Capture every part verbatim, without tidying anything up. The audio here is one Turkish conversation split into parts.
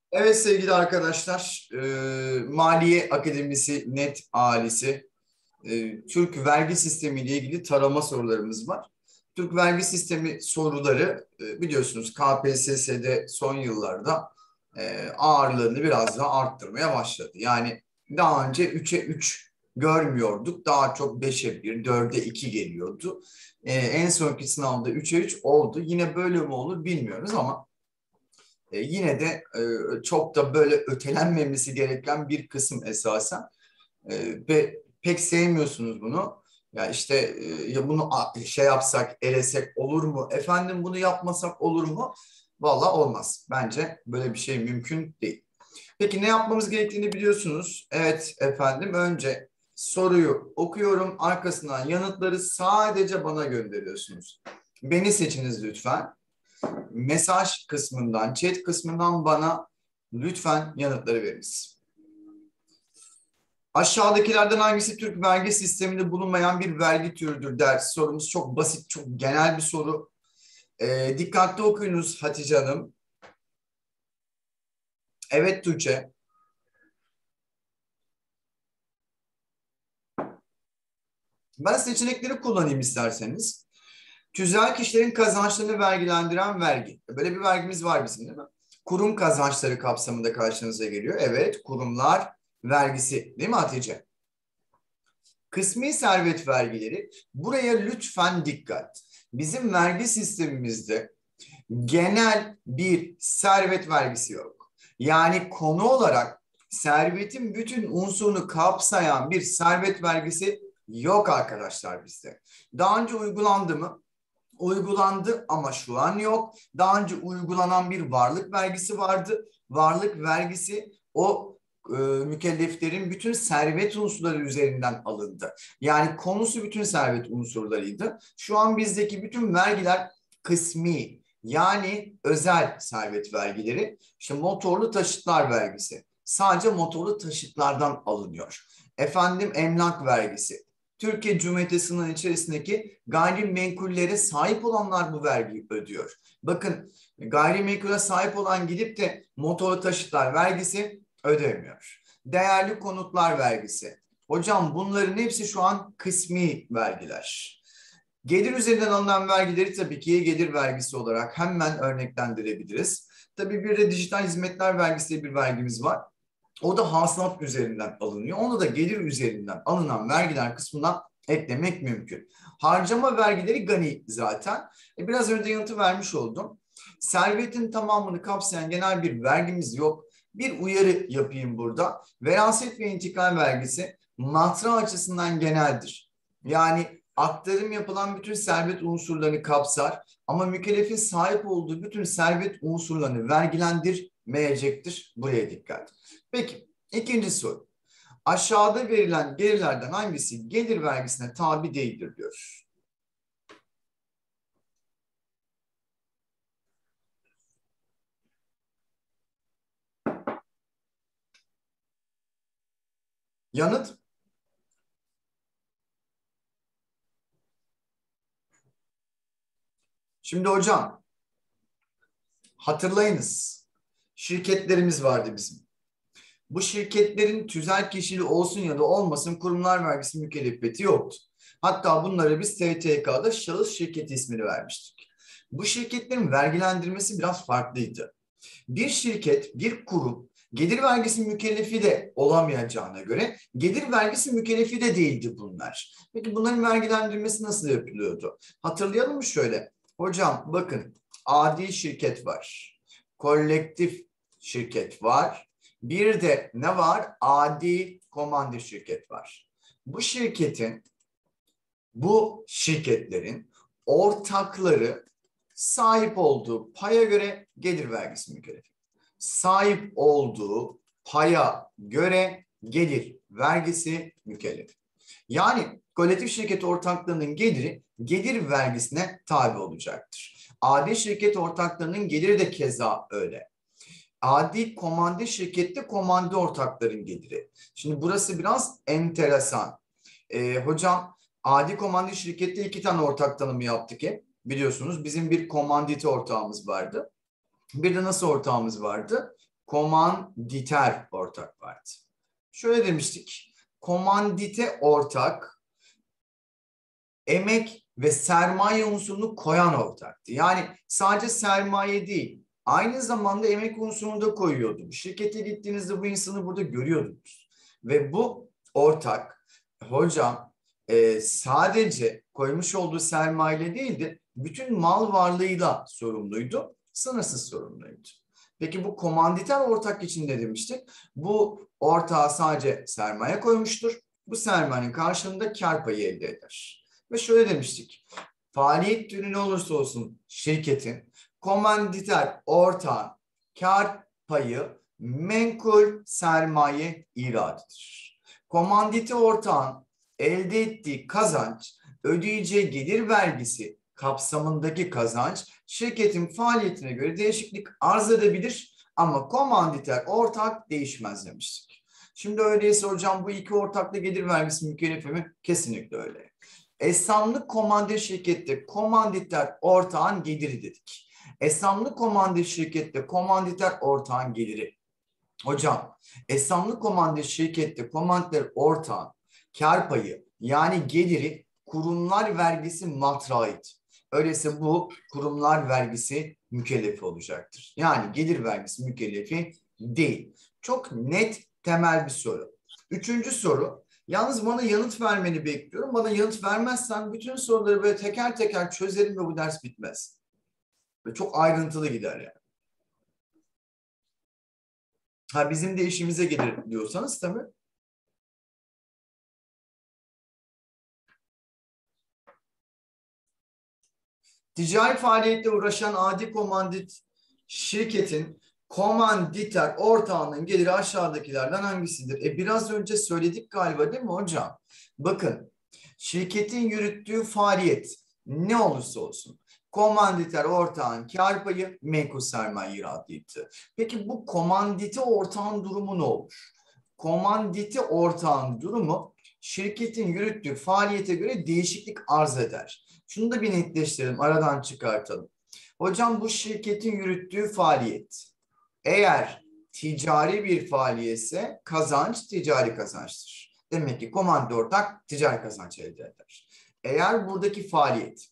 Evet sevgili arkadaşlar, e, Maliye Akademisi Net ailesi, e, Türk vergi sistemi ile ilgili tarama sorularımız var. Türk vergi sistemi soruları e, biliyorsunuz K P S S'de son yıllarda e, ağırlığını biraz daha arttırmaya başladı. Yani daha önce üçe üç görmüyorduk, daha çok beşe bir, dörde iki geliyordu. E, en sonki sınavda üçe üç oldu. Yine böyle mi olur bilmiyoruz ama e, yine de e, çok da böyle ötelenmemesi gereken bir kısım esasen. E, ve pek sevmiyorsunuz bunu. Ya işte e, ya bunu a- şey yapsak, elesek olur mu? Efendim bunu yapmasak olur mu? Valla olmaz. Bence böyle bir şey mümkün değil. Peki ne yapmamız gerektiğini biliyorsunuz. Evet efendim, önce soruyu okuyorum. Arkasından yanıtları sadece bana gönderiyorsunuz. Beni seçiniz lütfen. Mesaj kısmından, chat kısmından bana lütfen yanıtları veriniz. Aşağıdakilerden hangisi Türk vergi sisteminde bulunmayan bir vergi türüdür der. Sorumuz çok basit, çok genel bir soru. Ee, dikkatli okuyunuz Hatice Hanım. Evet Tuğçe. Ben seçenekleri kullanayım isterseniz. Tüzel kişilerin kazançlarını vergilendiren vergi. Böyle bir vergimiz var bizim, değil mi? Kurum kazançları kapsamında karşınıza geliyor. Evet, kurumlar vergisi, değil mi Hatice? Kısmi servet vergileri. Buraya lütfen dikkat. Bizim vergi sistemimizde genel bir servet vergisi yok. Yani konu olarak servetin bütün unsurunu kapsayan bir servet vergisi yok arkadaşlar bizde. Daha önce uygulandı mı? Uygulandı ama şu an yok. Daha önce uygulanan bir varlık vergisi vardı. Varlık vergisi o e, mükelleflerin bütün servet unsurları üzerinden alındı. Yani konusu bütün servet unsurlarıydı. Şu an bizdeki bütün vergiler kısmi, yani özel servet vergileri. İşte motorlu taşıtlar vergisi sadece motorlu taşıtlardan alınıyor. Efendim emlak vergisi. Türkiye Cumhuriyeti sınırı içerisindeki gayrimenkullere sahip olanlar bu vergiyi ödüyor. Bakın, gayrimenkule sahip olan gidip de motorlu taşıtlar vergisi ödemiyor. Değerli konutlar vergisi. Hocam bunların hepsi şu an kısmi vergiler. Gelir üzerinden alınan vergileri tabii ki gelir vergisi olarak hemen örneklendirebiliriz. Tabii bir de dijital hizmetler vergisi diye bir vergimiz var. O da hasılat üzerinden alınıyor. Onu da gelir üzerinden alınan vergiler kısmından eklemek mümkün. Harcama vergileri gani zaten. E biraz önce yanıtı vermiş oldum. Servetin tamamını kapsayan genel bir vergimiz yok. Bir uyarı yapayım burada. Veraset ve intikal vergisi matra açısından geneldir. Yani aktarım yapılan bütün servet unsurlarını kapsar ama mükellefin sahip olduğu bütün servet unsurlarını vergilendirmeyecektir. Buraya dikkat. Peki, ikinci soru. Aşağıda verilen gelirlerden hangisi gelir vergisine tabi değildir diyor. Yanıt? Şimdi hocam, hatırlayınız. Şirketlerimiz vardı bizim. Bu şirketlerin tüzel kişiliği olsun ya da olmasın kurumlar vergisi mükellefiyeti yoktu. Hatta bunlara biz S T K'da şahıs şirketi ismini vermiştik. Bu şirketlerin vergilendirmesi biraz farklıydı. Bir şirket, bir kurum gelir vergisi mükellefi de olamayacağına göre gelir vergisi mükellefi de değildi bunlar. Peki bunların vergilendirmesi nasıl yapılıyordu? Hatırlayalım mı şöyle? Hocam bakın, adi şirket var, kolektif şirket var, bir de ne var? Adi komando şirket var. Bu şirketin, bu şirketlerin ortakları sahip olduğu paya göre gelir vergisi mükellefi. Sahip olduğu paya göre gelir vergisi mükellefi. Yani kolektif şirket ortaklığının geliri gelir vergisine tabi olacaktır. Adi şirket ortaklarının geliri de keza öyle. Adi komando şirkette komando ortakların geliri. Şimdi burası biraz enteresan. Ee, hocam, adi komando şirkette iki tane ortak tanımı yaptık hep. Biliyorsunuz bizim bir komandite ortağımız vardı. Bir de nasıl ortağımız vardı? komanditer ortak vardı. Şöyle demiştik. Komandite ortak emek ve sermaye unsurunu koyan ortaktı. Yani sadece sermaye değil, aynı zamanda emek unsurunu da koyuyordu. Şirkete gittiğinizde bu insanı burada görüyordunuz. Ve bu ortak, hocam e, sadece koymuş olduğu sermayeyle değil de bütün mal varlığıyla sorumluydu, sınırsız sorumluydu. Peki bu komanditer ortak için ne demiştik? Bu ortağa sadece sermaye koymuştur. Bu sermayenin karşılığında kar payı elde eder. Ve şöyle demiştik. Faaliyet türü ne olursa olsun şirketin komanditer ortağın kar payı menkul sermaye iradıdır. Komandite ortağın elde ettiği kazanç, ödeyeceği gelir vergisi kapsamındaki kazanç şirketin faaliyetine göre değişiklik arz edebilir ama komanditer ortak değişmez demiştik. Şimdi öyleyse hocam bu iki ortakla gelir vergisi mükellefi mi? Kesinlikle öyle. Esamlı komandit şirkette komanditer ortağın geliri dedik. Esamlı komandit şirkette komanditer ortağın geliri. Hocam, esamlı komandit şirkette komanditer ortağın kar payı yani geliri kurumlar vergisi matrağıydı. Öyleyse bu kurumlar vergisi mükellefi olacaktır. Yani gelir vergisi mükellefi değil. Çok net temel bir soru. Üçüncü soru. Yalnız bana yanıt vermeni bekliyorum. Bana yanıt vermezsen bütün soruları böyle teker teker çözerim ve bu ders bitmez. Ve çok ayrıntılı gider yani. Ha bizim de işimize gelir diyorsanız tabii. Ticari faaliyetle uğraşan adi komandit şirketin komanditer ortağının geliri aşağıdakilerden hangisidir? E biraz önce söyledik galiba değil mi hocam? Bakın şirketin yürüttüğü faaliyet ne olursa olsun komanditer ortağın kar payı menkul sermaye iradıydı. Peki bu komandite ortağın durumu ne olur? Komandite ortağın durumu şirketin yürüttüğü faaliyete göre değişiklik arz eder. Şunu da bir netleştirelim, aradan çıkartalım. Hocam bu şirketin yürüttüğü faaliyet eğer ticari bir faaliyetse kazanç ticari kazançtır. Demek ki komandite ortak ticari kazanç elde eder. Eğer buradaki faaliyet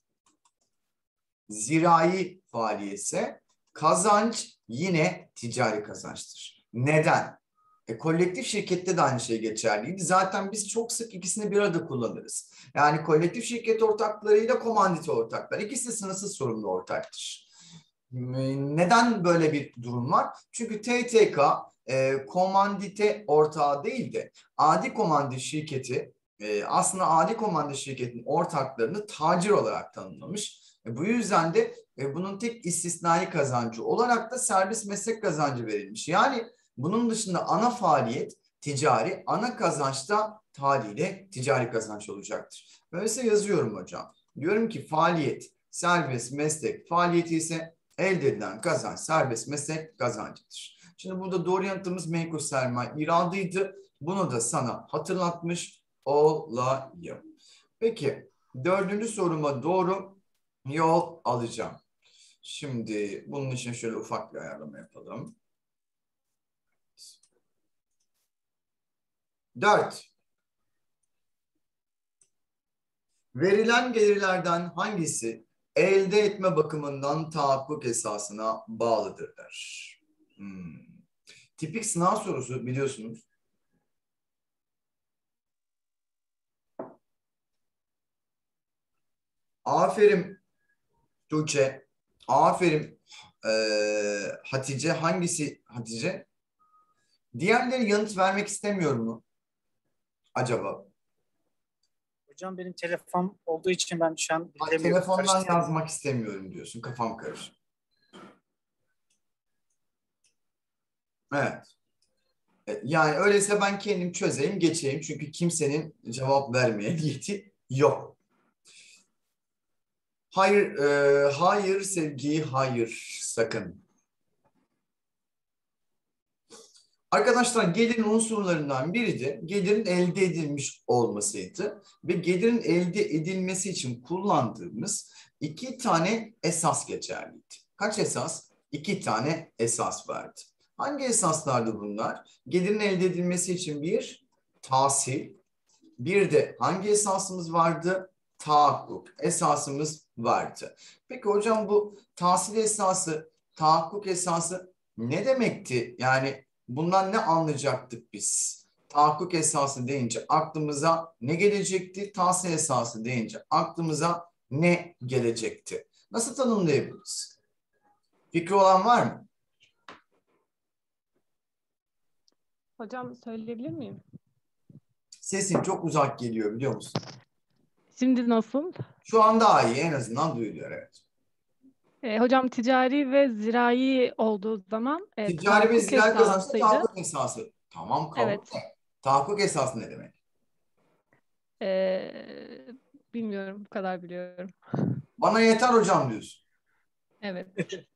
zirai faaliyetse kazanç yine ticari kazançtır. Neden? E, kolektif şirkette de aynı şey geçerliydi. Zaten biz çok sık ikisini bir arada kullanırız. Yani kolektif şirket ortaklarıyla komandite ortaklar. İkisi de sınırsız sorumlu ortaktır. Neden böyle bir durum var? Çünkü T T K e, komandite ortağı değil de adi komandit şirketi e, aslında adi komandit şirketin ortaklarını tacir olarak tanımlamış. E, bu yüzden de e, bunun tek istisnai kazancı olarak da serbest meslek kazancı verilmiş. Yani bunun dışında ana faaliyet ticari, ana kazanç da haliyle ticari kazanç olacaktır. Böylece yazıyorum hocam. Diyorum ki faaliyet serbest meslek faaliyeti ise elde edilen kazanç serbest meslek kazancıdır. Şimdi burada doğru yanıtımız menkul sermaye iradıydı. Bunu da sana hatırlatmış olayım. Peki dördüncü soruma doğru yol alacağım. Şimdi bunun için şöyle ufak bir ayarlama yapalım. Dört. Verilen gelirlerden hangisi elde etme bakımından tahakkuk esasına bağlıdır der. Hmm. Tipik sınav sorusu biliyorsunuz. Aferin Tuğçe. Aferin ee, Hatice. Hangisi Hatice? Diğerleri yanıt vermek istemiyor mu? Acaba? Hocam benim telefon olduğu için ben şu an Ay, telefondan yazmak istemiyorum diyorsun. Kafam karışık. Evet. Yani öyleyse ben kendim çözeyim, geçeyim. Çünkü kimsenin cevap vermeye niyeti yok. Hayır, e, hayır sevgi, hayır sakın. Arkadaşlar gelirin unsurlarından biri de gelirin elde edilmiş olmasıydı. Ve gelirin elde edilmesi için kullandığımız iki tane esas geçerliydi. Kaç esas? İki tane esas vardı. Hangi esaslardı bunlar? Gelirin elde edilmesi için bir tahsil, bir de hangi esasımız vardı? Tahakkuk esasımız vardı. Peki hocam bu tahsil esası, tahakkuk esası ne demekti? Yani bundan ne anlayacaktık biz? Tahakkuk esası deyince aklımıza ne gelecekti? Tahsil esası deyince aklımıza ne gelecekti? Nasıl tanımlayabiliriz? Fikri olan var mı? Hocam söyleyebilir miyim? Sesin çok uzak geliyor biliyor musun? Şimdi nasıl? Şu an daha iyi, en azından duyuluyor, evet. E, hocam ticari ve zirai olduğu zaman e, Ticari ve tahakkuk zirai kazançta esasıydı. tahakkuk esası. Tamam, kabul. Evet. Tahakkuk esası ne demek? E, bilmiyorum, bu kadar biliyorum. Bana yeter hocam diyorsun. Evet.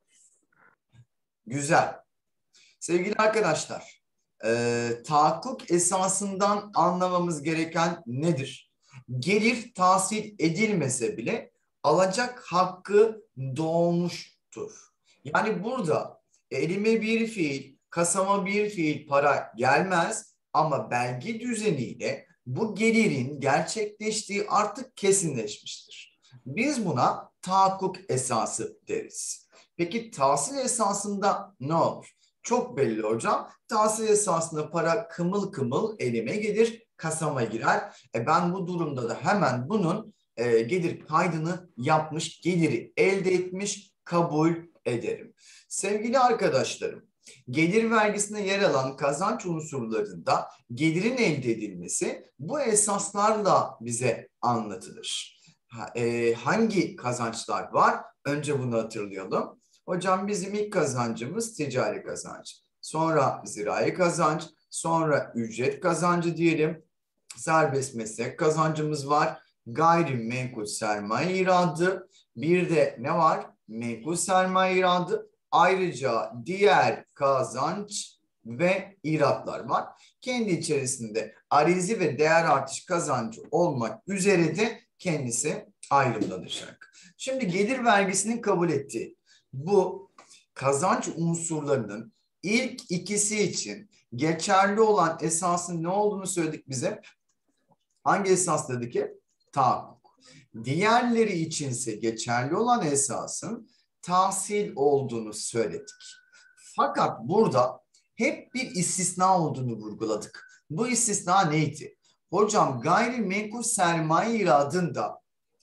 Güzel. Sevgili arkadaşlar, e, tahakkuk esasından anlamamız gereken nedir? Gelir tahsil edilmese bile alacak hakkı doğmuştur. Yani burada elime bir fiil, kasama bir fiil para gelmez ama belge düzeniyle bu gelirin gerçekleştiği artık kesinleşmiştir. Biz buna tahakkuk esası deriz. Peki tahsil esasında ne olur? Çok belli hocam. Tahsil esasında para kımıl kımıl elime gelir, kasama girer. E ben bu durumda da hemen bunun e, gelir kaydını yapmış, geliri elde etmiş kabul ederim. Sevgili arkadaşlarım, gelir vergisine yer alan kazanç unsurlarında gelirin elde edilmesi bu esaslarla bize anlatılır. Ha, e, hangi kazançlar var? Önce bunu hatırlayalım. Hocam bizim ilk kazancımız ticari kazanç. Sonra zirai kazanç, sonra ücret kazancı diyelim. Serbest meslek kazancımız var. Gayrimenkul sermaye iradı. Bir de ne var? Menkul sermaye iradı. Ayrıca diğer kazanç ve iratlar var. Kendi içerisinde arizi ve değer artış kazancı olmak üzere de kendisi ayrımlanacak. Şimdi gelir vergisinin kabul ettiği bu kazanç unsurlarının ilk ikisi için geçerli olan esasın ne olduğunu söyledik bize. Hangi esas dedi ki? Tahakkuk. Diğerleri içinse geçerli olan esasın tahsil olduğunu söyledik. Fakat burada hep bir istisna olduğunu vurguladık. Bu istisna neydi? Hocam gayrimenkul sermaye iradında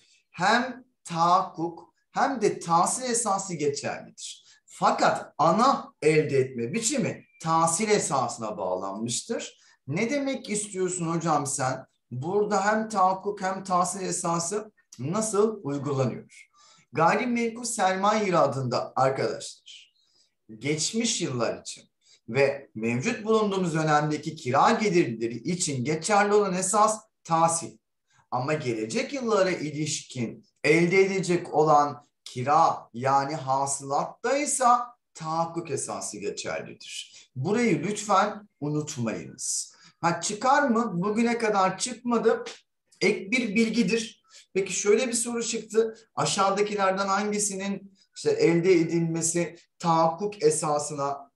hem tahakkuk hem de tahsil esası geçerlidir. Fakat ana elde etme biçimi tahsil esasına bağlanmıştır. Ne demek istiyorsun hocam sen? Burada hem tahakkuk hem tahsil esası nasıl uygulanıyor? Gayrimenkul sermaye iradında arkadaşlar, geçmiş yıllar için ve mevcut bulunduğumuz dönemdeki kira gelirleri için geçerli olan esas tahsil. Ama gelecek yıllara ilişkin elde edecek olan kira yani hasılatta ise tahakkuk esası geçerlidir. Burayı lütfen unutmayınız. Ha, çıkar mı? Bugüne kadar çıkmadı. Ek bir bilgidir. Peki şöyle bir soru çıktı. Aşağıdakilerden hangisinin işte elde edilmesi tahakkuk esasına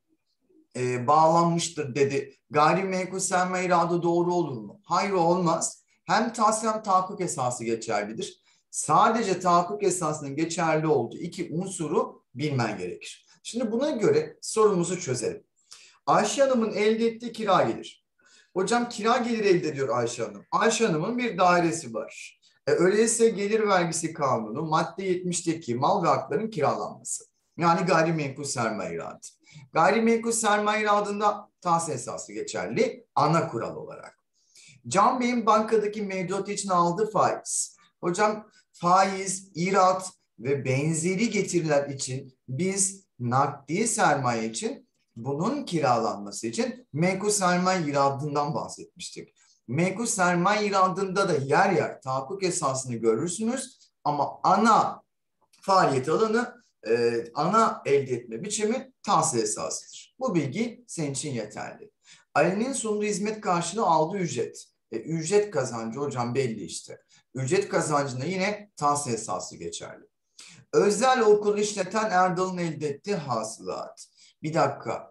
e, bağlanmıştır dedi. Gayrimenkul sermaye iradı doğru olur mu? Hayır, olmaz. Hem tahsil hem tahakkuk esası geçerlidir. Sadece tahakkuk esasının geçerli olduğu iki unsuru bilmen gerekir. Şimdi buna göre sorumuzu çözelim. Ayşe Hanım'ın elde ettiği kira gelir. Hocam kira gelir elde ediyor Ayşe Hanım. Ayşe Hanım'ın bir dairesi var. E, öyleyse gelir vergisi kanunu madde yetmişteki mal ve hakların kiralanması. Yani gayrimenkul sermaye iradı. Gayrimenkul sermaye iradında tahsil esası geçerli ana kural olarak. Can Bey'in bankadaki mevduat için aldığı faiz. Hocam faiz, irat ve benzeri getiriler için biz nakdi sermaye için bunun kiralanması için menkul sermaye iradından bahsetmiştik. Menkul sermaye iradında da yer yer tahakkuk esasını görürsünüz ama ana faaliyet alanı, e, ana elde etme biçimi tahsil esasıdır. Bu bilgi senin için yeterli. Ali'nin sunduğu hizmet karşılığı aldığı ücret. E, ücret kazancı hocam belli işte. Ücret kazancında yine tahsil esası geçerli. Özel okul işleten Erdal'ın elde ettiği hasılat. Bir dakika.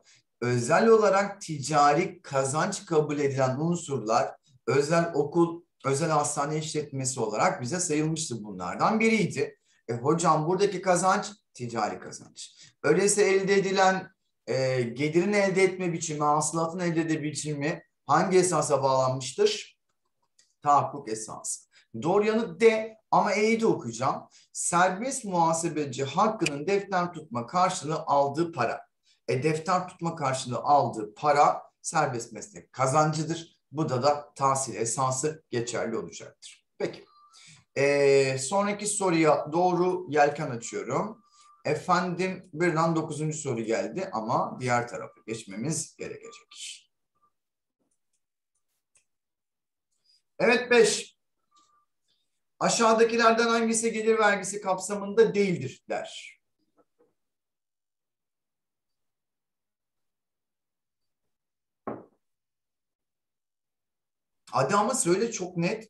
özel olarak ticari kazanç kabul edilen unsurlar özel okul, özel hastane işletmesi olarak bize sayılmıştı, bunlardan biriydi. E, hocam buradaki kazanç ticari kazanç. Öyleyse elde edilen e, gelirin elde etme biçimi, hasılatın elde etme biçimi hangi esasa bağlanmıştır? Tahakkuk esası. Doğru yanıt D ama E'yi de okuyacağım. Serbest muhasebeci hakkının defter tutma karşılığı aldığı para. E, defter tutma karşılığı aldığı para serbest meslek kazancıdır. Bu da da tahsil esası geçerli olacaktır. Peki. E, sonraki soruya doğru yelken açıyorum. Efendim birden dokuzuncu soru geldi ama diğer tarafa geçmemiz gerekecek. Evet beş. Aşağıdakilerden hangisi gelir vergisi kapsamında değildir der. Hadi ama söyle çok net.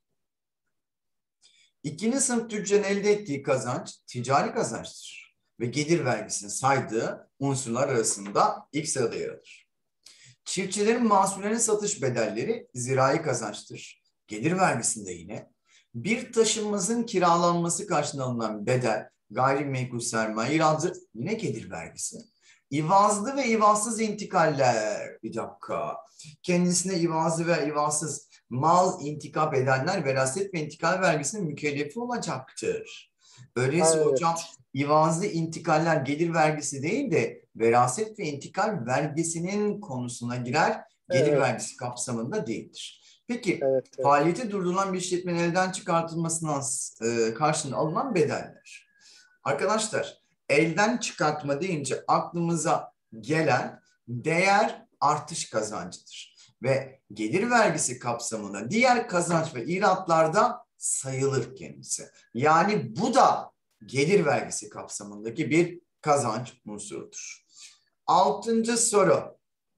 İkinci sınıf tüccarın elde ettiği kazanç ticari kazançtır ve gelir vergisini saydığı unsurlar arasında ilk sırada yer alır. Çiftçilerin mahsullerinin satış bedelleri zirai kazançtır. Gelir vergisinde yine bir taşınmazın kiralanması karşılığında alınan bedel, gayrimenkul sermaye iradı yine gelir vergisi. İvazlı ve ivazsız intikaller, bir dakika, kendisine ivazlı ve ivazsız mal intikap edenler veraset ve intikal vergisinin mükellefi olacaktır. Öyleyse Evet. hocam ivazlı intikaller gelir vergisi değil de veraset ve intikal vergisinin konusuna girer, gelir Evet. vergisi kapsamında değildir. Peki Evet, evet. faaliyeti durdurulan bir işletmenin elden çıkartılmasına e, karşılığında alınan bedeller. Arkadaşlar elden çıkartma deyince aklımıza gelen değer artış kazancıdır. Ve gelir vergisi kapsamında diğer kazanç ve iratlarda sayılır kendisi. Yani bu da gelir vergisi kapsamındaki bir kazanç unsurudur. Altıncı soru.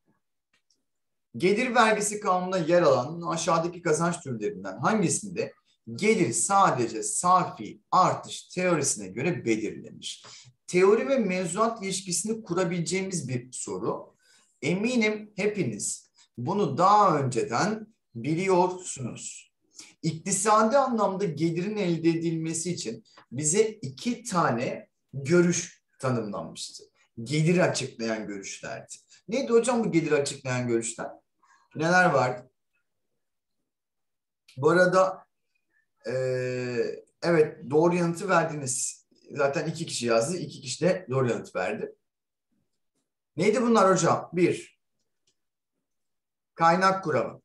Gelir vergisi kanununda yer alan aşağıdaki kazanç türlerinden hangisinde gelir sadece safi artış teorisine göre belirlenir? Teori ve mevzuat ilişkisini kurabileceğimiz bir soru. Eminim hepiniz bunu daha önceden biliyorsunuz. İktisadi anlamda gelirin elde edilmesi için bize iki tane görüş tanımlanmıştı. Geliri açıklayan görüşlerdi. Neydi hocam bu geliri açıklayan görüşler? Neler vardı? Bu arada e, evet doğru yanıtı verdiniz. Zaten iki kişi yazdı. İki kişi de doğru yanıt verdi. Neydi bunlar hocam? Bir, kaynak kuramı.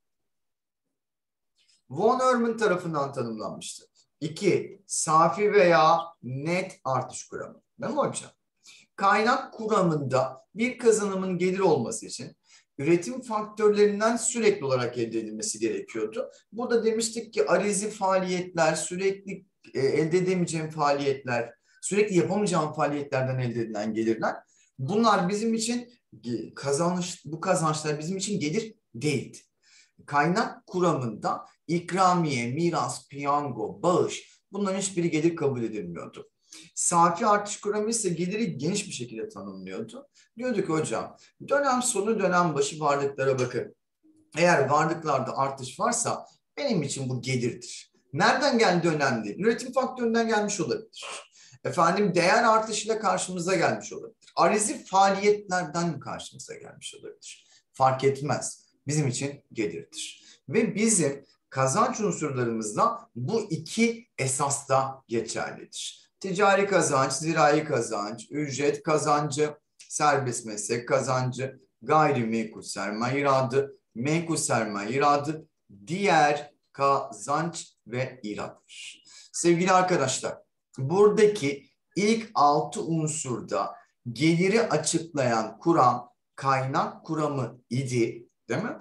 Von Neumann tarafından tanımlanmıştı. İki, safi veya net artış kuramı. Değil mi hocam? Kaynak kuramında bir kazanımın gelir olması için üretim faktörlerinden sürekli olarak elde edilmesi gerekiyordu. Burada demiştik ki arizi faaliyetler, sürekli e, elde edemeyeceğim faaliyetler, sürekli yapamayacağım faaliyetlerden elde edilen gelirler. Bunlar bizim için kazanç, bu kazançlar bizim için gelir değildi. Kaynak kuramında ikramiye, miras, piyango, bağış bunların hiçbiri gelir kabul edilmiyordu. Safi artış kuramı ise geliri geniş bir şekilde tanımlıyordu. Diyordu ki hocam dönem sonu dönem başı varlıklara bakın. Eğer varlıklarda artış varsa benim için bu gelirdir. Nereden geldi önemli değil. Üretim faktöründen gelmiş olabilir. Efendim değer artışıyla karşımıza gelmiş olabilir. Arizi faaliyetlerden karşımıza gelmiş olabilir. Fark etmez. Bizim için gelirdir. Ve bizim kazanç unsurlarımızda bu iki esas da geçerlidir. Ticari kazanç, zirai kazanç, ücret kazancı, serbest meslek kazancı, gayrimenkul sermaye iradı, menkul sermaye iradı, diğer kazanç ve irattır. Sevgili arkadaşlar, buradaki ilk altı unsurda geliri açıklayan kuram kaynak kuramı idi, değil mi?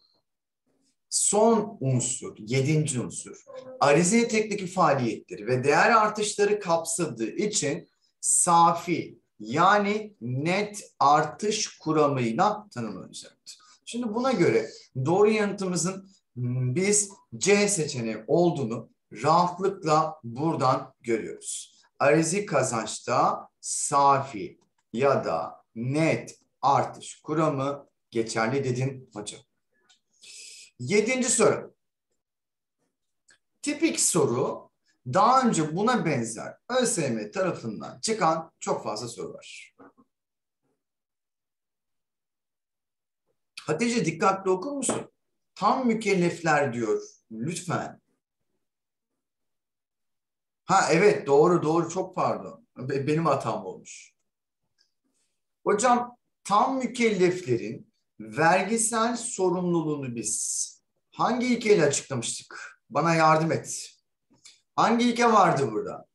Son unsur, yedinci unsur, arize nitelikteki faaliyetleri ve değer artışları kapsadığı için safi yani net artış kuramıyla tanımlanacaktır. Şimdi buna göre doğru yanıtımızın biz C seçeneği olduğunu rahatlıkla buradan görüyoruz. Arizi kazançta safi ya da net artış kuramı geçerli dedin hocam. Yedinci soru. Tipik soru, daha önce buna benzer ÖSYM tarafından çıkan çok fazla soru var. Hatice dikkatli okur musun? Tam mükellefler diyor. Lütfen. Ha evet doğru doğru çok pardon. Benim hatam olmuş. Hocam tam mükelleflerin vergisel sorumluluğunu biz hangi ilkeyle açıklamıştık? Bana yardım et. Hangi ilke vardı burada?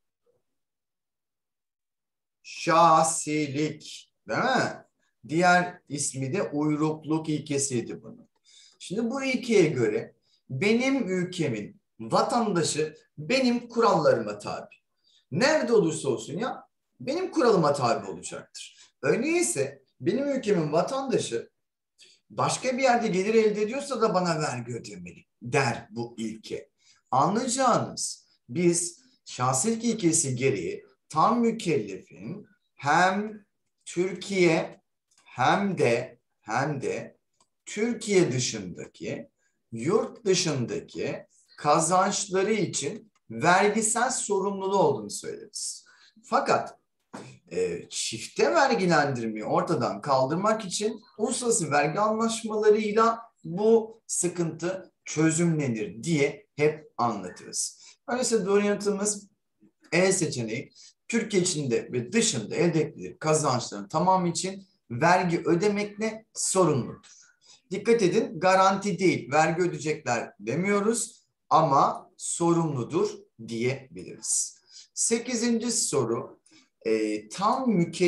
Şahsilik, değil mi? Diğer ismi de uyrukluk ilkesiydi bunun. Şimdi bu ilkeye göre benim ülkemin vatandaşı benim kurallarıma tabi. Nerede olursa olsun ya benim kuralıma tabi olacaktır. Öyleyse benim ülkemin vatandaşı başka bir yerde gelir elde ediyorsa da bana vergi ödemeli der bu ilke. Anlayacağınız biz şahsilik ilkesi gereği tam mükellefin hem Türkiye hem de hem de Türkiye dışındaki yurt dışındaki kazançları için vergisel sorumluluğu olduğunu söyleriz. Fakat e, çifte vergilendirmeyi ortadan kaldırmak için uluslararası vergi anlaşmalarıyla bu sıkıntı çözümlenir diye hep anlatırız. Öyleyse doğru yanıtımız E seçeneği. Türkiye içinde ve dışında elde ettiği kazançların tamamı için vergi ödemekle sorumludur. Dikkat edin, garanti değil, vergi ödeyecekler demiyoruz ama sorumludur diyebiliriz. Sekizinci soru, e, tam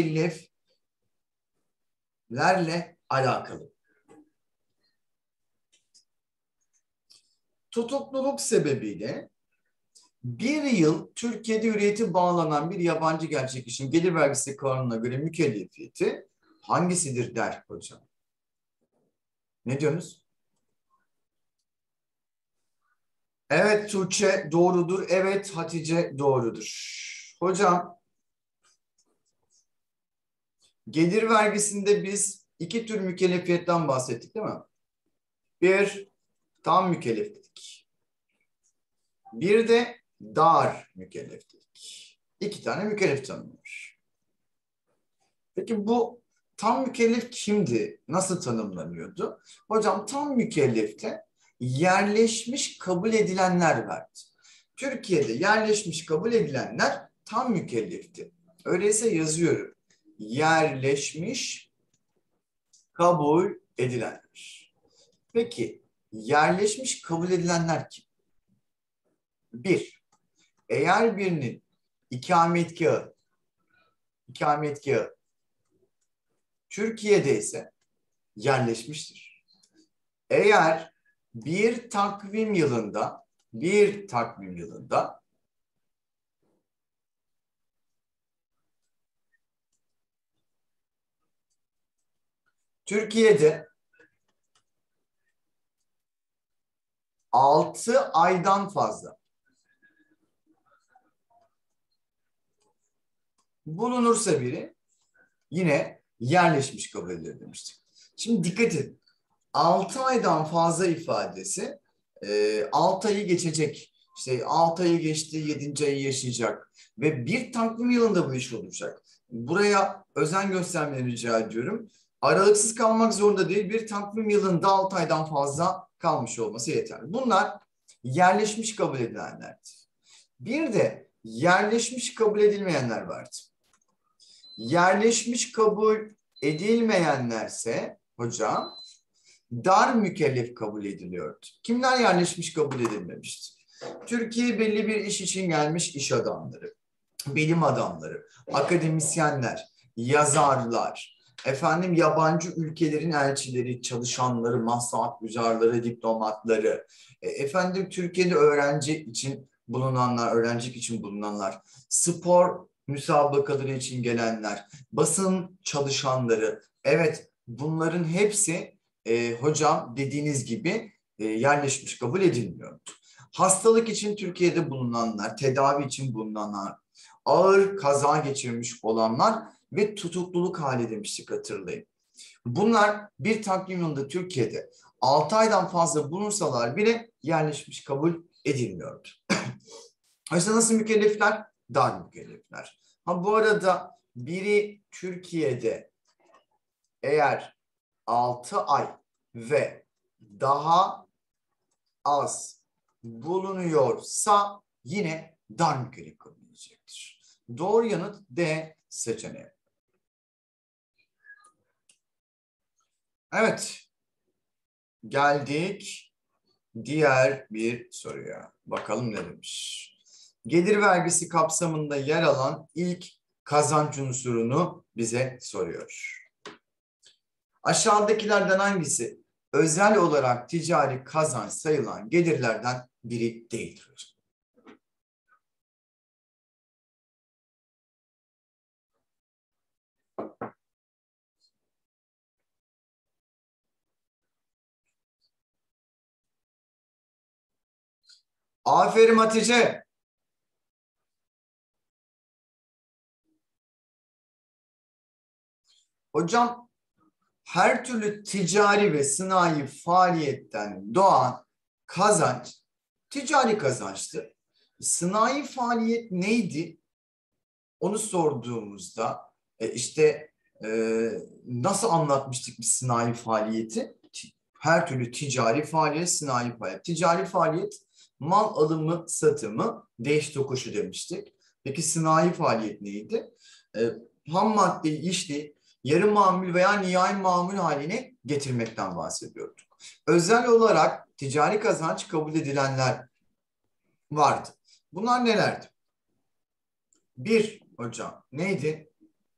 mükelleflerle alakalı. Tutukluluk sebebiyle bir yıl Türkiye'de hürriyeti bağlanan bir yabancı gerçek kişinin gelir vergisi kanununa göre mükellefiyeti hangisidir der hocam. Ne diyorsunuz? Evet Tuğçe doğrudur. Evet Hatice doğrudur. Hocam gelir vergisinde biz iki tür mükellefiyetten bahsettik değil mi? Bir tam mükelleflik. Bir de dar mükelleflik. İki tane mükellef tanımı var. Peki bu tam mükellef kimdi? Nasıl tanımlanıyordu? Hocam tam mükellefte yerleşmiş kabul edilenler vardı. Türkiye'de yerleşmiş kabul edilenler tam mükellefti. Öyleyse yazıyorum. Yerleşmiş kabul edilenler. Peki yerleşmiş kabul edilenler kim? Bir, eğer birinin ikametgahı, ikametgahı Türkiye'de ise yerleşmiştir. Eğer bir takvim yılında, bir takvim yılında Türkiye'de altı aydan fazla bulunursa biri yine yerleşmiş kabul edilir demiştik. Şimdi dikkat edin. altı aydan fazla ifadesi e, altı ayı geçecek. İşte altı ayı geçti, yedinci ayı yaşayacak. Ve bir takvim yılında bu iş olacak. Buraya özen göstermeni rica ediyorum. Aralıksız kalmak zorunda değil. Bir takvim yılında altı aydan fazla kalmış olması yeterli. Bunlar yerleşmiş kabul edilenlerdir. Bir de yerleşmiş kabul edilmeyenler vardır. Yerleşmiş kabul edilmeyenlerse hocam dar mükellef kabul ediliyordu. Kimler yerleşmiş kabul edilmemişti? Türkiye belli bir iş için gelmiş iş adamları, bilim adamları, akademisyenler, yazarlar, efendim yabancı ülkelerin elçileri, çalışanları, maslahat güzarları, diplomatları, e, efendim Türkiye'de öğrenci için bulunanlar, öğrencilik için bulunanlar, spor müsabakaları için gelenler, basın çalışanları, evet bunların hepsi e, hocam dediğiniz gibi e, yerleşmiş kabul edilmiyor. Hastalık için Türkiye'de bulunanlar, tedavi için bulunanlar, ağır kaza geçirmiş olanlar ve tutukluluk hali demiştik hatırlayın. Bunlar bir takvim yılında Türkiye'de altı aydan fazla bulunsalar bile yerleşmiş kabul edilmiyordu. Aslında nasıl mükellefler? Dar mükellefler. Ha bu arada biri Türkiye'de eğer altı ay ve daha az bulunuyorsa yine dar mükellef kabul edilecektir. Doğru yanıt D seçeneği. Evet. Geldik diğer bir soruya. Bakalım ne demiş. Gelir vergisi kapsamında yer alan ilk kazanç unsurunu bize soruyor. Aşağıdakilerden hangisi özel olarak ticari kazanç sayılan gelirlerden biri değildir? Aferin Hatice. Hocam her türlü ticari ve sanayi faaliyetten doğan kazanç ticari kazançtı. Sanayi faaliyet neydi? Onu sorduğumuzda e, işte e, nasıl anlatmıştık biz sanayi faaliyeti? Her türlü ticari faaliyet, sanayi faaliyet. Ticari faaliyet mal alımı, satımı, değiş tokuşu demiştik. Peki sanayi faaliyet neydi? E, ham maddeyi işleyip yarı mamul veya nihai mamul haline getirmekten bahsediyorduk. Özel olarak ticari kazanç kabul edilenler vardı. Bunlar nelerdi? Bir hocam neydi?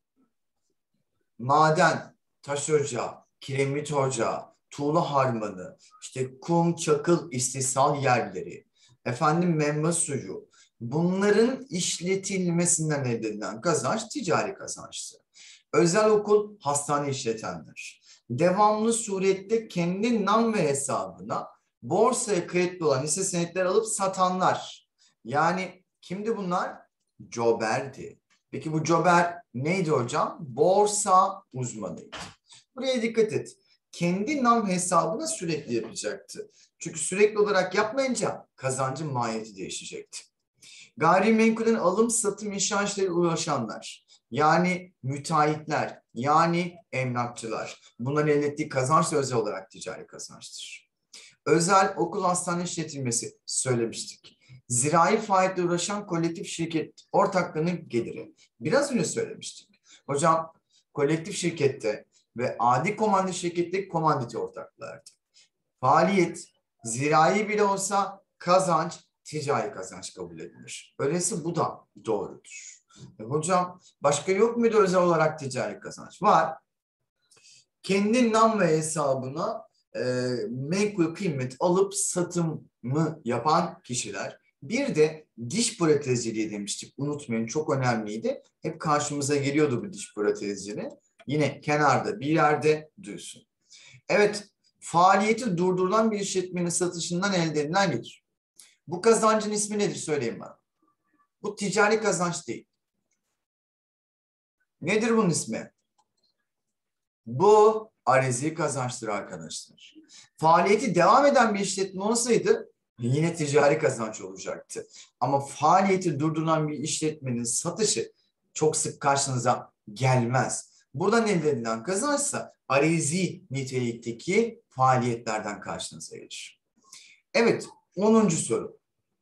Maden, taş ocağı, kiremit ocağı, tuğla harmanı, işte kum, çakıl istisal yerleri, efendim meyve suyu, bunların işletilmesinden elde edilen kazanç ticari kazançtı. Özel okul, hastane işletenler. Devamlı surette kendi nam ve hesabına borsaya kayıtlı olan hisse senetleri alıp satanlar. Yani kimdi bunlar? Coberdi. Peki bu Cober neydi hocam? Borsa uzmanıydı. Buraya dikkat et. Kendi nam hesabına sürekli yapacaktı. Çünkü sürekli olarak yapmayınca kazancın mahiyeti değişecekti. Gayrimenkulün alım, satım, inşaat işleriyle uğraşanlar, yani müteahhitler, yani emlakçılar, bunların elde ettiği kazanç da özel olarak ticari kazançtır. Özel okul hastane işletilmesi söylemiştik. Zirai faaliyetle uğraşan kolektif şirket ortaklığının geliri. Biraz önce söylemiştik. Hocam kolektif şirkette ve adi komandit şirkette komandite ortaklardı. Faaliyet zirai bile olsa kazanç ticari kazanç kabul edilir. Öyleyse bu da doğrudur. E hocam başka yok muydu özel olarak ticari kazanç? Var. Kendi nam ve hesabına e, menkul kıymet alıp satımı yapan kişiler. Bir de diş protezciliği demiştik. Unutmayın çok önemliydi. Hep karşımıza geliyordu bu diş protezciliği. Yine kenarda bir yerde duysun. Evet, faaliyeti durdurulan bir işletmenin satışından elde edilen gelir. Bu kazancın ismi nedir söyleyin bana. Bu ticari kazanç değil. Nedir bunun ismi? Bu arezi kazançtır arkadaşlar. Faaliyeti devam eden bir işletme olsaydı yine ticari kazanç olacaktı. Ama faaliyeti durdurulan bir işletmenin satışı çok sık karşınıza gelmez. Buradan elde edilen kazançsa arezi nitelikteki faaliyetlerden karşınıza gelir. Evet, onuncu soru.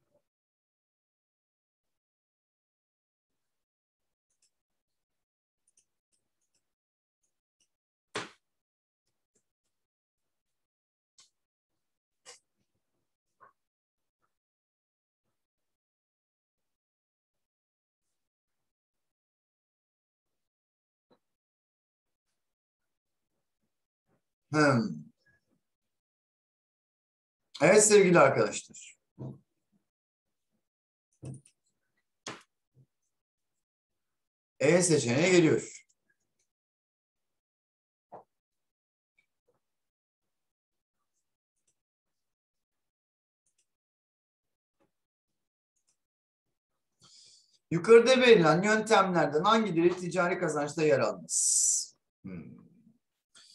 Hmm. Evet sevgili arkadaşlar. E seçeneği geliyor. Yukarıda verilen yöntemlerden hangileri ticari kazançta yer almaz? Hmm.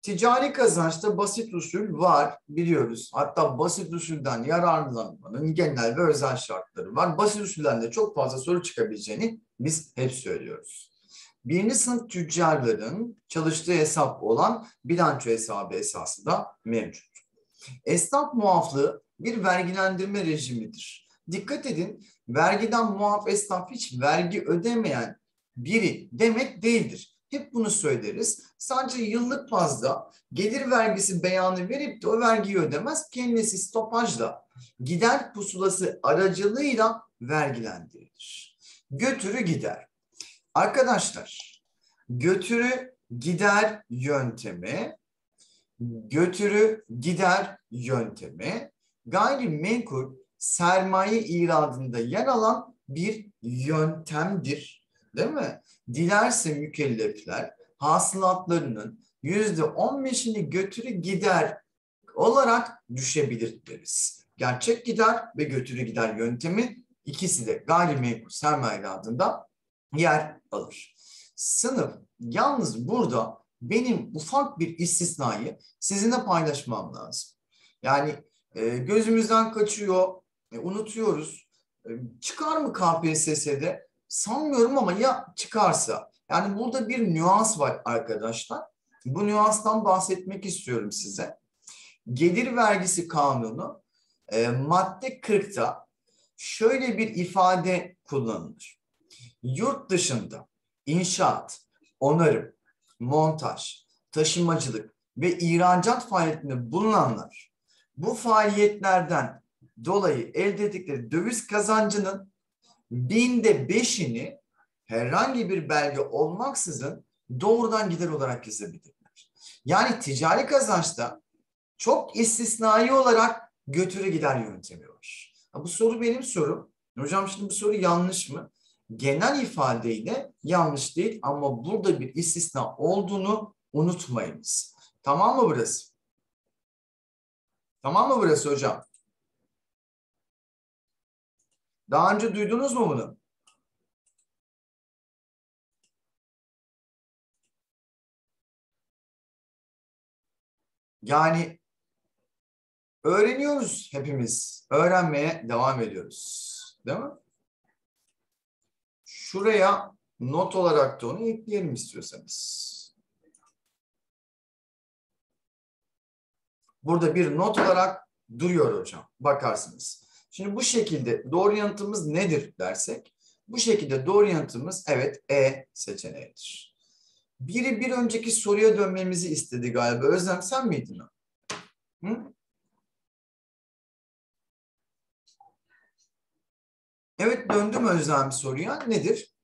Ticari kazançta basit usul var biliyoruz. Hatta basit usulden yararlanmanın genel ve özel şartları var. Basit usulden de çok fazla soru çıkabileceğini biz hep söylüyoruz. Birinci sınıf tüccarların çalıştığı hesap olan bilanço hesabı esası da mevcut. Esnaf muaflığı bir vergilendirme rejimidir. Dikkat edin, vergiden muaf esnaf hiç vergi ödemeyen biri demek değildir. Hep bunu söyleriz. Sadece yıllık bazda gelir vergisi beyanı verip de o vergiyi ödemez. Kendisi stopajla gider pusulası aracılığıyla vergilendirilir. Götürü gider. Arkadaşlar, götürü gider yöntemi, götürü gider yöntemi gayrimenkul sermaye iradında yer alan bir yöntemdir. Değil mi? Dilerse mükellefler hasılatlarının yüzde on beşini götürü gider olarak düşebilir deriz. Gerçek gider ve götürü gider yöntemi ikisi de gayrimenkul sermaye iradında yer alır. Sınıf yalnız burada benim ufak bir istisnayı sizinle paylaşmam lazım. Yani e, gözümüzden kaçıyor, e, unutuyoruz. E, çıkar mı K P S S'de? Sanmıyorum ama ya çıkarsa. Yani burada bir nüans var arkadaşlar. Bu nüanstan bahsetmek istiyorum size. Gelir vergisi kanunu e, madde kırkta şöyle bir ifade kullanılır. Yurt dışında inşaat, onarım, montaj, taşımacılık ve ihracat faaliyetinde bulunanlar bu faaliyetlerden dolayı elde ettikleri döviz kazancının binde beşini herhangi bir belge olmaksızın doğrudan gider olarak yazabilirler. Yani ticari kazançta çok istisnai olarak götürü gider yöntemi var. Bu soru benim sorum. Hocam şimdi bu soru yanlış mı? Genel ifadeyle yanlış değil ama burada bir istisna olduğunu unutmayınız. Tamam mı burası? Tamam mı burası hocam? Daha önce duydunuz mu bunu? Yani öğreniyoruz hepimiz. Öğrenmeye devam ediyoruz. Değil mi? Şuraya not olarak da onu ekleyelim istiyorsanız. Burada bir not olarak duruyor hocam. Bakarsınız. Şimdi bu şekilde doğru yanıtımız nedir dersek, bu şekilde doğru yanıtımız evet E seçeneğidir. Biri bir önceki soruya dönmemizi istedi galiba. Özlem sen miydin o? Hı? Evet döndüm Özlem soruya. Nedir?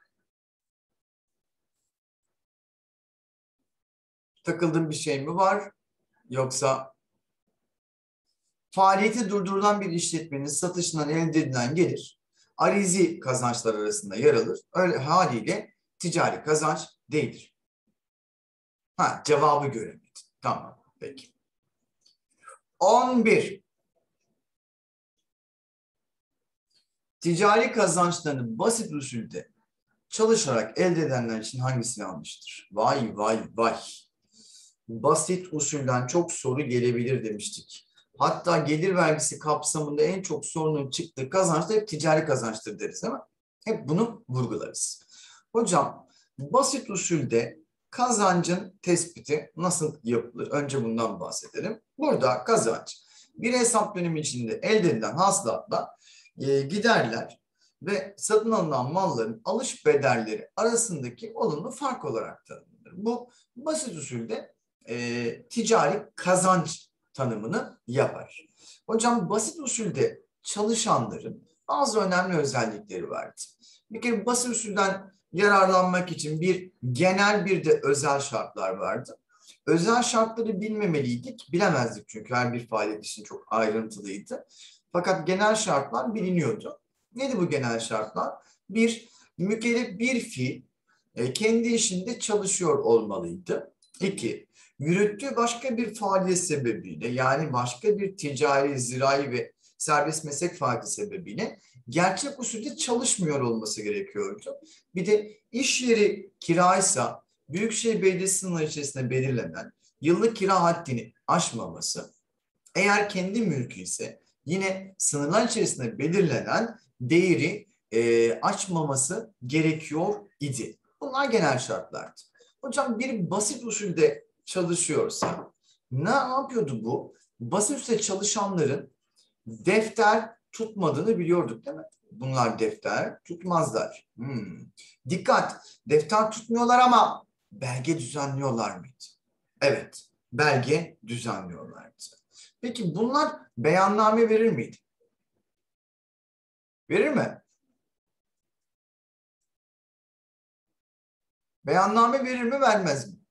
Takıldığım bir şey mi var? Yoksa faaliyeti durdurulan bir işletmenin satışından elde edilen gelir arizi kazançlar arasında yer alır. Öyle haliyle ticari kazanç değildir. Ha, cevabı göremedim. Tamam, peki. on bir. Ticari kazançlarını basit usulde çalışarak elde edenler için hangisi yanlıştır? Vay vay vay. Basit usulden çok soru gelebilir demiştik. Hatta gelir vergisi kapsamında en çok sorunun çıktığı kazanç da hep ticari kazançtır deriz değil mi? Hep bunu vurgularız. Hocam basit usulde kazancın tespiti nasıl yapılır? Önce bundan bahsedelim. Burada kazanç bir hesap dönemi içinde elde edilen hasılatla e, giderler ve satın alınan malların alış bedelleri arasındaki olumlu fark olarak tanımlanır. Bu basit usulde e, ticari kazanç tanımını yapar. Hocam basit usulde çalışanların bazı önemli özellikleri vardı. Bir kere basit usulden yararlanmak için bir genel bir de özel şartlar vardı. Özel şartları bilmemeliydik, bilemezdik çünkü her bir faaliyet için çok ayrıntılıydı. Fakat genel şartlar biliniyordu. Neydi bu genel şartlar? Bir, mükellef bir fiil kendi işinde çalışıyor olmalıydı. İki, yürüttüğü başka bir faaliyet sebebiyle yani başka bir ticari, zirai ve serbest meslek faaliyeti sebebiyle gerçek usulde çalışmıyor olması gerekiyordu. Bir de iş yeri kiraysa Büyükşehir Belediyesi sınırları içerisinde belirlenen yıllık kira haddini aşmaması, eğer kendi mülkü ise yine sınırlar içerisinde belirlenen değeri e, aşmaması gerekiyor idi. Bunlar genel şartlardı. Hocam bir basit usulde çalışıyorsa ne yapıyordu bu? Basit usulde çalışanların defter tutmadığını biliyorduk değil mi? Bunlar defter tutmazlar. Hmm. Dikkat! Defter tutmuyorlar ama belge düzenliyorlar mıydı? Evet, belge düzenliyorlardı. Peki bunlar beyanname verir miydi? Verir mi? Beyanname verir mi, vermez mi?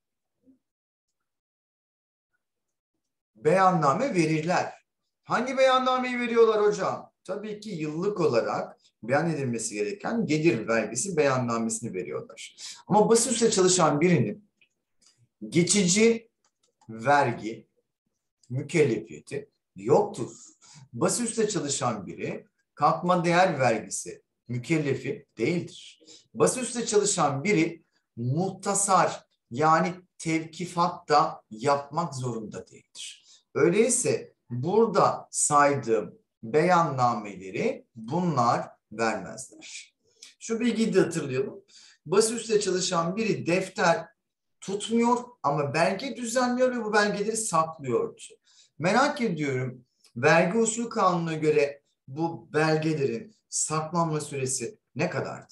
Beyanname verirler. Hangi beyannameyi veriyorlar hocam? Tabii ki yıllık olarak beyan edilmesi gereken gelir vergisi beyannamesini veriyorlar. Ama basit usulde çalışan birinin geçici vergi mükellefiyeti yoktur. Basit usulde çalışan biri katma değer vergisi mükellefi değildir. Basit usulde çalışan biri muhtasar yani tevkifat da yapmak zorunda değildir. Öyleyse burada saydığım beyannameleri bunlar vermezler. Şu bilgiyi de hatırlayalım. Basit usulde çalışan biri defter tutmuyor ama belge düzenliyor ve bu belgeleri saklıyordu. Merak ediyorum, vergi usulü kanununa göre bu belgelerin saklanma süresi ne kadardı?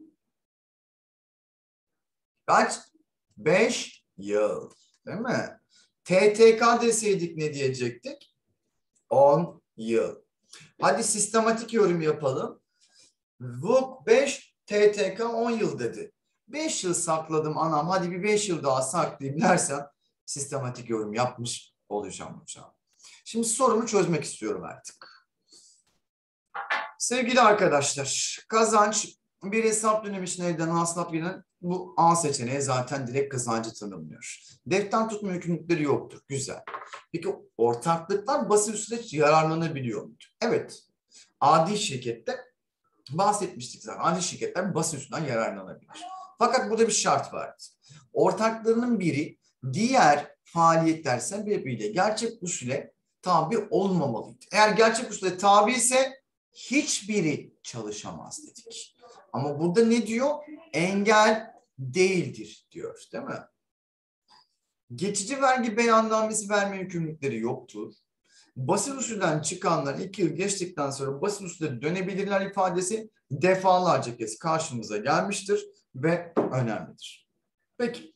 Kaç? Beş yıl. Değil mi? T T K deseydik ne diyecektik? On yıl. Hadi sistematik yorum yapalım. V U K beş, T T K on yıl dedi. beş yıl sakladım anam, hadi bir beş yıl daha saklayayım dersem sistematik yorum yapmış olacağım hocam. Şimdi sorumu çözmek istiyorum artık. Sevgili arkadaşlar, kazanç bir hesap dönemi için elde edilen hasılat gelen bu A seçeneği zaten direkt kazancı tanımlıyor. Defter tutma yükümlülükleri yoktur. Güzel. Peki ortaklıklar basit usulde yararlanabiliyor muydu? Evet. Adi şirkette bahsetmiştik zaten. Adi şirketler basit usulden yararlanabilir. Fakat burada bir şart vardı. Ortaklarının biri diğer faaliyetler sebebiyle gerçek usule tabi olmamalıydı. Eğer gerçek usule tabi ise hiçbiri çalışamaz dedik. Ama burada ne diyor? Engel değildir diyor, değil mi? Geçici vergi beyannamesi verme yükümlülükleri yoktur. Basit usulden çıkanlar iki yıl geçtikten sonra basit usulde dönebilirler ifadesi defalarca kez karşımıza gelmiştir ve önemlidir. Peki.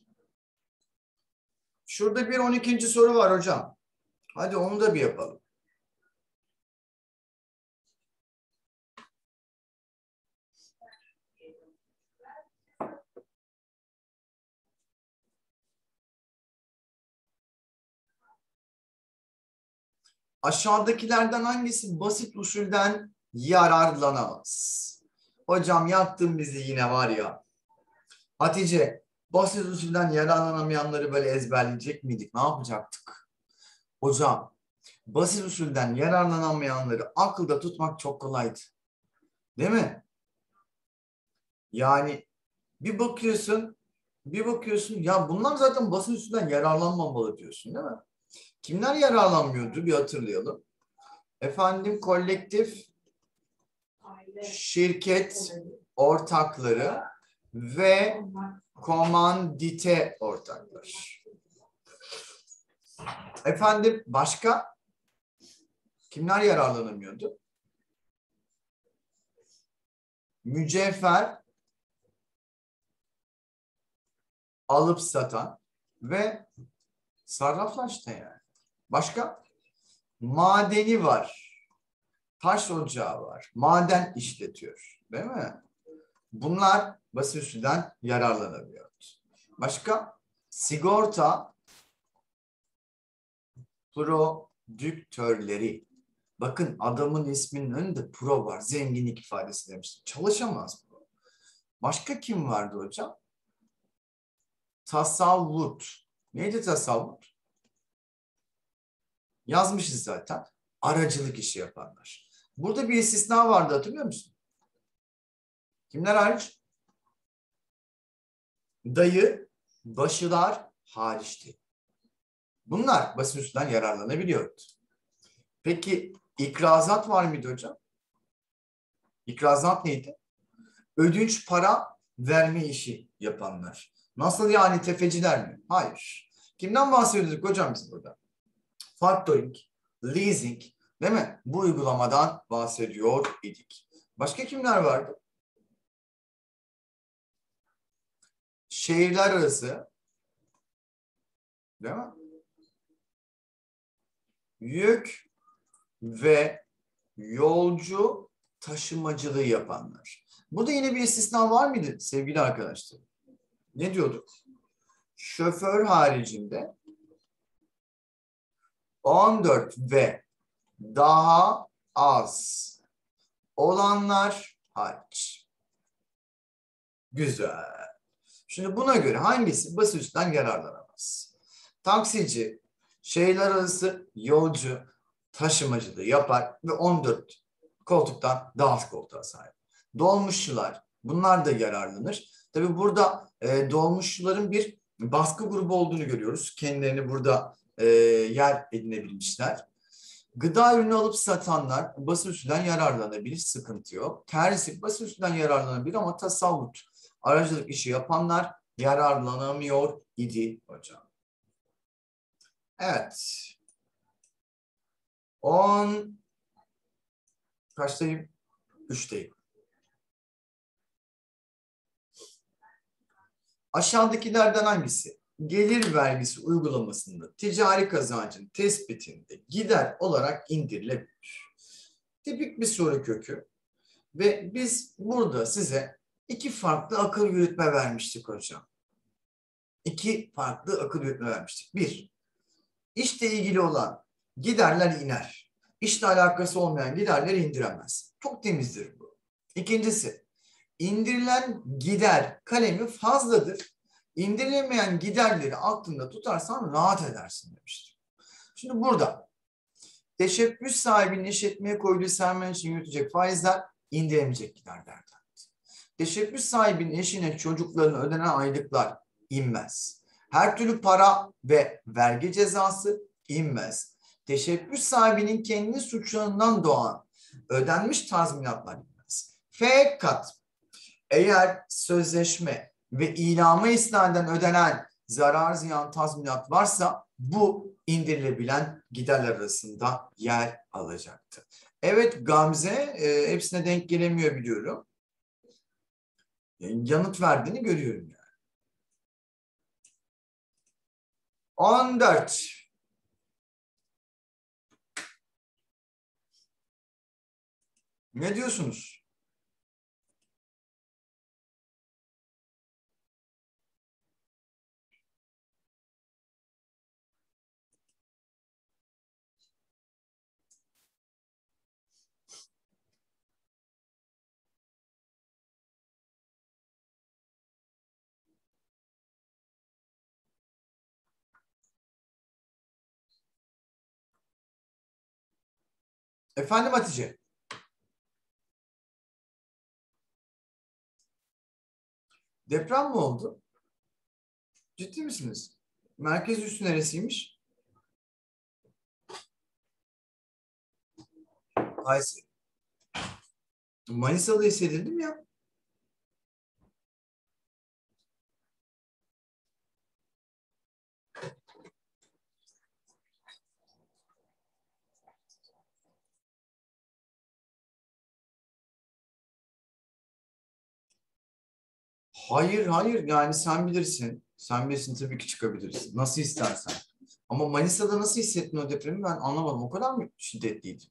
Şurada bir on ikinci soru var hocam. Hadi onu da bir yapalım. Aşağıdakilerden hangisi basit usulden yararlanamaz? Hocam yaktın bizi yine var ya. Hatice, basit usulden yararlanamayanları böyle ezberleyecek miydik? Ne yapacaktık? Hocam, basit usulden yararlanamayanları akılda tutmak çok kolaydı. Değil mi? Yani bir bakıyorsun, bir bakıyorsun ya bunlar zaten basit usulden yararlanmamalı diyorsun, değil mi? Kimler yararlanmıyordu bir hatırlayalım. Efendim kolektif şirket ortakları ve komandite ortaklar. Efendim başka kimler yararlanamıyordu? Mücevher alıp satan ve sarraflar işte yani. Başka? Madeni var. Taş ocağı var. Maden işletiyor. Değil mi? Bunlar basit usulden yararlanabiliyor. Başka? Sigorta prodüktörleri. Bakın adamın isminin önünde pro var. Zenginlik ifadesi demiştim. Çalışamaz bu. Başka kim vardı hocam? Tasavvut. Neydi tasavvut? Yazmışız zaten. Aracılık işi yapanlar. Burada bir istisna vardı hatırlıyor musun? Kimler hariç? Dayı, başılar hariçti. Bunlar basın üstünden yararlanabiliyordu. Peki ikrazat var mıydı hocam? İkrazat neydi? Ödünç para verme işi yapanlar. Nasıl yani, tefeciler mi? Hayır. Kimden bahsediyorduk hocam biz burada? Factoring, leasing, değil mi? Bu uygulamadan bahsediyor idik. Başka kimler vardı? Şehirler arası, değil mi? Yük ve yolcu taşımacılığı yapanlar. Burada yine bir istisna var mıydı sevgili arkadaşlar? Ne diyorduk? Şoför haricinde on dört ve daha az olanlar hariç. Güzel. Şimdi buna göre hangisi basın üstünden yararlanamaz? Taksici, şehirler arası yolcu taşımacılığı yapar ve on dört koltuktan daha az koltuğa sahip. Dolmuşçular, bunlar da yararlanır. Tabii burada e, dolmuşçuların bir baskı grubu olduğunu görüyoruz. Kendilerini burada e, yer edinebilmişler. Gıda ürünü alıp satanlar basın üstünden yararlanabilir, sıkıntı yok. Terzi basın üstünden yararlanabilir ama tasavvut, aracılık işi yapanlar yararlanamıyor idi hocam. Evet. on kaçtayım? üçteyim. Aşağıdakilerden hangisi gelir vergisi uygulamasında ticari kazancın tespitinde gider olarak indirilebilir? Tipik bir soru kökü ve biz burada size iki farklı akıl yürütme vermiştik hocam. İki farklı akıl yürütme vermiştik. Bir, işle ilgili olan giderler iner. İşle alakası olmayan giderleri indiremez. Çok temizdir bu. İkincisi, indirilen gider kalemi fazladır. İndirilemeyen giderleri aklında tutarsan rahat edersin demiştim. Şimdi burada teşebbüs sahibinin işletmeye koyduğu sermaye için yürütecek faizler indiremeyecek giderlerden. Teşebbüs sahibinin eşine, çocuklarına ödenen aylıklar inmez. Her türlü para ve vergi cezası inmez. Teşebbüs sahibinin kendi suçlarından doğan ödenmiş tazminatlar inmez. Fakat eğer sözleşme ve ilama istinaden ödenen zarar ziyan tazminat varsa bu indirilebilen giderler arasında yer alacaktır. Evet Gamze, e, hepsine denk gelemiyor biliyorum. Yanıt verdiğini görüyorum yani. on dört. Ne diyorsunuz? Efendim Hatice? Deprem mi oldu? Ciddi misiniz? Merkez üssü neresiymiş? Kayseri. Manisa'da hissedildi mi ya? Hayır, hayır. Yani sen bilirsin. Sen bilirsin tabii ki çıkabilirsin. Nasıl istersen. Ama Manisa'da nasıl hissettin o depremi ben anlamadım. O kadar mı şiddetliydi?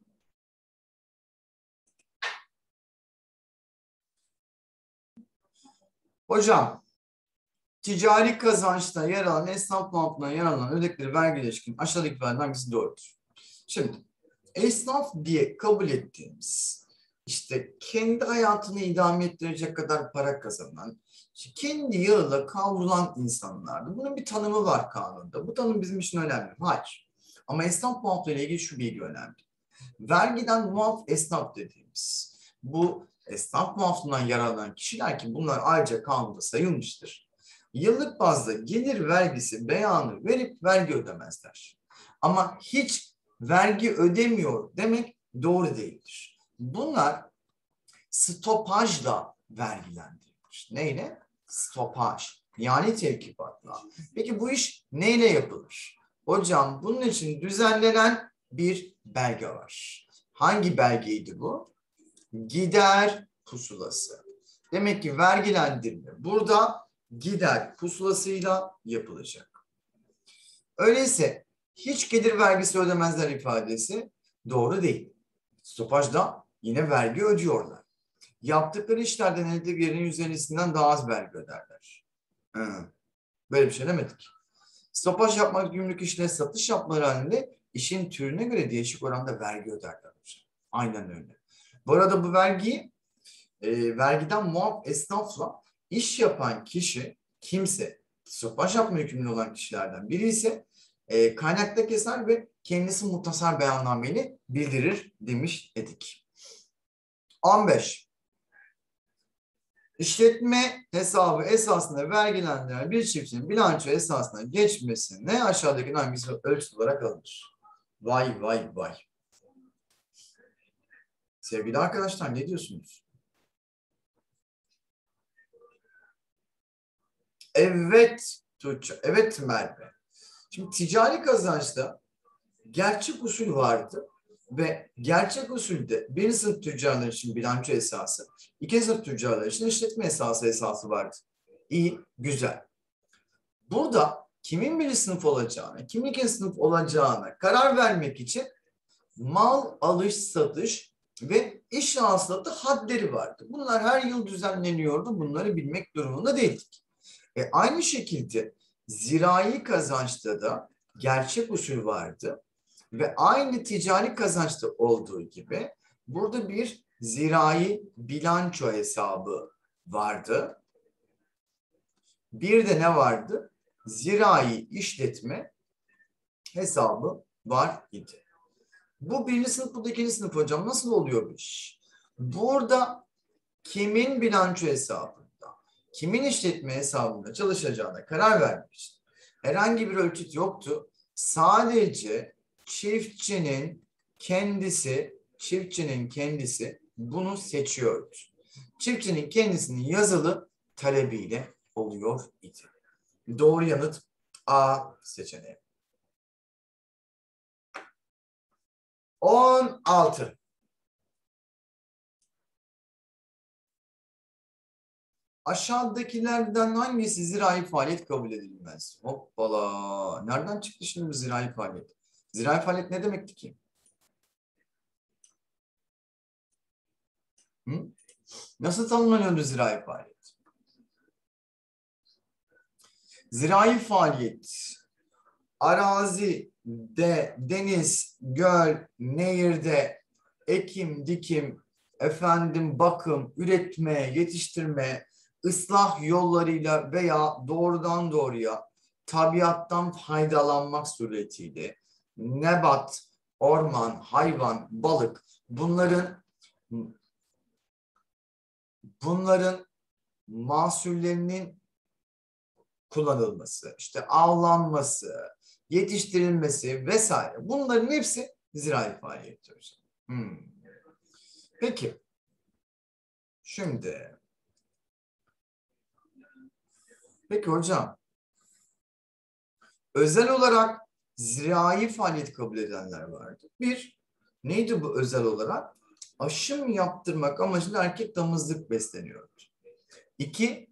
Hocam, ticari kazançta yer alan, esnaf muafına yer alan ödedikleri vergi ilişkin aşağıdakilerden hangisi doğrudur? Şimdi, esnaf diye kabul ettiğimiz, işte kendi hayatını idame ettirecek kadar para kazanan, işte kendi yağıyla kavrulan insanlardı. Bunun bir tanımı var kanunda. Bu tanım bizim için önemli. Hayır. Ama esnaf muaflığı ile ilgili şu bilgi önemli. Vergiden muaf esnaf dediğimiz, bu esnaf muaflığından yararlanan kişiler ki bunlar ayrıca kanunda sayılmıştır. Yıllık bazda gelir vergisi beyanı verip vergi ödemezler. Ama hiç vergi ödemiyor demek doğru değildir. Bunlar stopajla vergilendirilir. Neyle? Stopaj. Yani tevkifatla. Peki bu iş neyle yapılır? Hocam bunun için düzenlenen bir belge var. Hangi belgeydi bu? Gider pusulası. Demek ki vergilendirme burada gider pusulasıyla yapılacak. Öyleyse hiç gelir vergisi ödemezler ifadesi doğru değil. Stopajda yine vergi ödüyorlar. Yaptıkları işlerden elde gelirin yüzde ellisinden daha az vergi öderler. Hı. Böyle bir şey demedik. Stopaj yapmak, gümrük işine satış yapmaları halinde işin türüne göre değişik oranda vergi öderler. Aynen öyle. Bu arada bu vergiyi e, vergiden muaf esnafla iş yapan kişi kimse, stopaj yapma yükümlü olan kişilerden biri ise e, kaynakta keser ve kendisi muhtasar beyannameyle bildirir demiş edik. on beş. İşletme hesabı esasında vergilendiren bir çiftçinin bilanço esasına geçmesine aşağıdaki hangisi ölçüt olarak alınır? Vay vay vay. Sevgili arkadaşlar ne diyorsunuz? Evet Tuğçe, evet Merve. Şimdi ticari kazançta gerçek usul vardı ve gerçek usulde birinci sınıf tüccarlar için bilanço esası, ikinci sınıf tüccarlar için işletme esası esası vardı. İyi, güzel. Burada kimin birinci sınıf olacağını, kimin ikinci sınıf olacağına karar vermek için mal alış satış ve iş hasılatı hadleri vardı. Bunlar her yıl düzenleniyordu. Bunları bilmek durumunda değildik. E aynı şekilde zirai kazançta da gerçek usul vardı. Ve aynı ticari kazançta olduğu gibi burada bir zirai bilanço hesabı vardı. Bir de ne vardı? Zirai işletme hesabı var idi. Bu birinci sınıf, bu da ikinci sınıf hocam. Nasıl oluyor bu iş? Burada kimin bilanço hesabında, kimin işletme hesabında çalışacağına karar vermek için herhangi bir ölçüt yoktu. Sadece çiftçinin kendisi, çiftçinin kendisi bunu seçiyordu. Çiftçinin kendisinin yazılı talebiyle oluyor idi. Doğru yanıt A seçeneği. on altı. Aşağıdakilerden hangisi zirai faaliyet kabul edilmez? Hoppala. Nereden çıktı şimdi bu zirai faaliyet? Zirai faaliyet ne demekti ki? Hı? Nasıl tanımlanıyordu zirai faaliyet? Zirai faaliyet, arazi, de, deniz, göl, nehirde ekim, dikim, efendim bakım, üretme, yetiştirme, ıslah yollarıyla veya doğrudan doğruya tabiattan faydalanmak suretiyle nebat, orman, hayvan, balık bunların bunların mahsullerinin kullanılması, işte avlanması, yetiştirilmesi vesaire bunların hepsi zirai faaliyettir. Hmm. Peki. Şimdi peki hocam özel olarak zirai faaliyet kabul edenler vardı. Bir, neydi bu özel olarak? Aşım yaptırmak amacıyla erkek damızlık besleniyordu. İki,